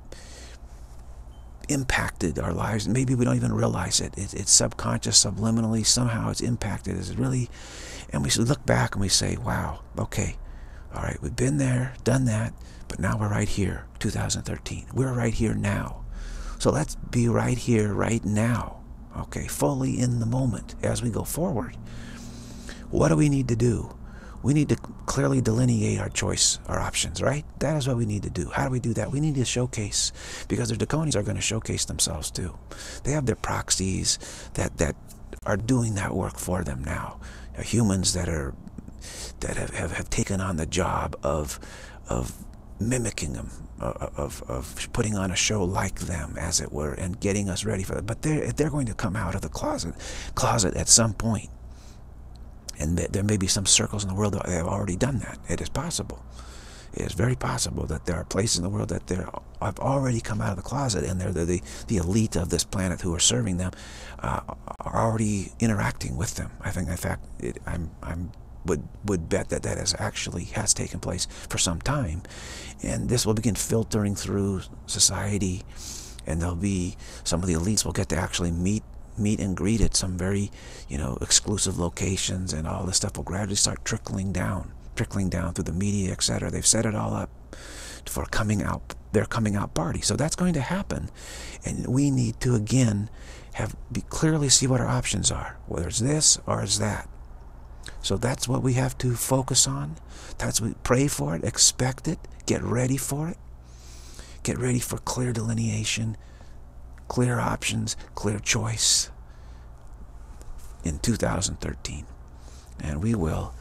impacted our lives. Maybe we don't even realize it. It's subconscious, subliminally, somehow it's impacted. It's really, and we should look back and we say, wow, okay, all right, we've been there, done that, but now we're right here, 2013. We're right here now. So let's be right here, right now, okay, fully in the moment as we go forward. What do we need to do? We need to clearly delineate our choice, our options, right? That is what we need to do. How do we do that? We need to showcase, because the Draconians are going to showcase themselves too. They have their proxies that are doing that work for them now. Humans that have taken on the job of mimicking them, of putting on a show like them, as it were, and getting us ready for that. But they're going to come out of the closet at some point. And there may be some circles in the world that have already done that. It is possible. It is very possible that there are places in the world that have already come out of the closet, and they're the elite of this planet who are serving them, are already interacting with them. I think, in fact, would bet that has taken place for some time, and this will begin filtering through society, and there'll be some of the elites will get to actually meet and greet at some very, exclusive locations, and all this stuff will gradually start trickling down through the media, etc. They've set it all up for their coming out party. So that's going to happen, and we need to again clearly see what our options are, whether it's this or it's that. So that's what we have to focus on. That's what we pray for it, expect it, get ready for it, get ready for clear delineation, clear options, clear choice in 2013. And we will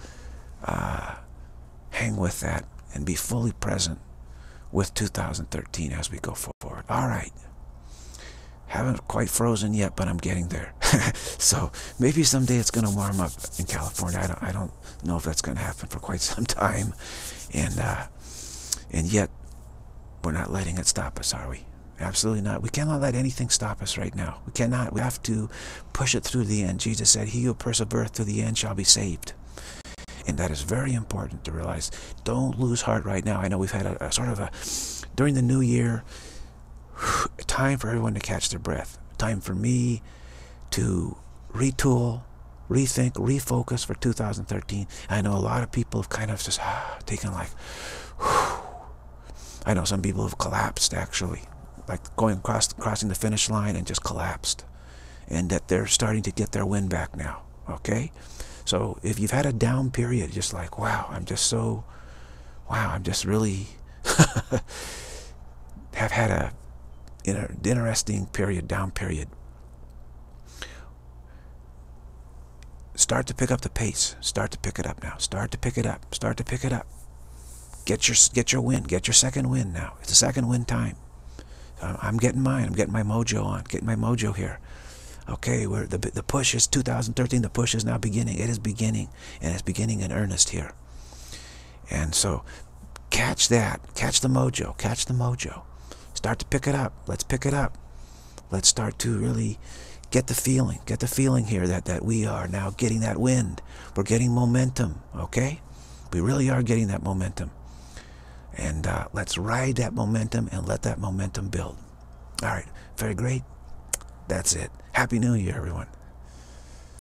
hang with that and be fully present with 2013 as we go forward. All right. Haven't quite frozen yet, but I'm getting there. So maybe someday it's going to warm up in California. I don't know if that's going to happen for quite some time. And yet we're not letting it stop us, are we? Absolutely not. We cannot let anything stop us right now. We cannot. We have to push it through the end. Jesus said, he who persevereth to the end shall be saved. And that is very important to realize. Don't lose heart right now. I know we've had a sort of during the new year, time for everyone to catch their breath. Time for me to retool, rethink, refocus for 2013. I know a lot of people have kind of just taken like, I know some people have collapsed actually. Like crossing the finish line and just collapsed, and that they're starting to get their wind back now. Okay, so if you've had a down period, just like I'm just really have had a interesting period, down period. Start to pick up the pace. Start to pick it up now. Start to pick it up. Start to pick it up. Get your wind. Get your second wind now. It's a second wind time. I'm getting mine. I'm getting my mojo on. Getting my mojo here. Okay, the push is 2013. The push is now beginning. It is beginning, and it's beginning in earnest here. And so, catch that. Catch the mojo. Catch the mojo. Start to pick it up. Let's pick it up. Let's start to really get the feeling. Get the feeling here that we are now getting that wind. We're getting momentum. Okay, we really are getting that momentum. And let's ride that momentum and let that momentum build. All right, very great. That's it. Happy New Year, everyone.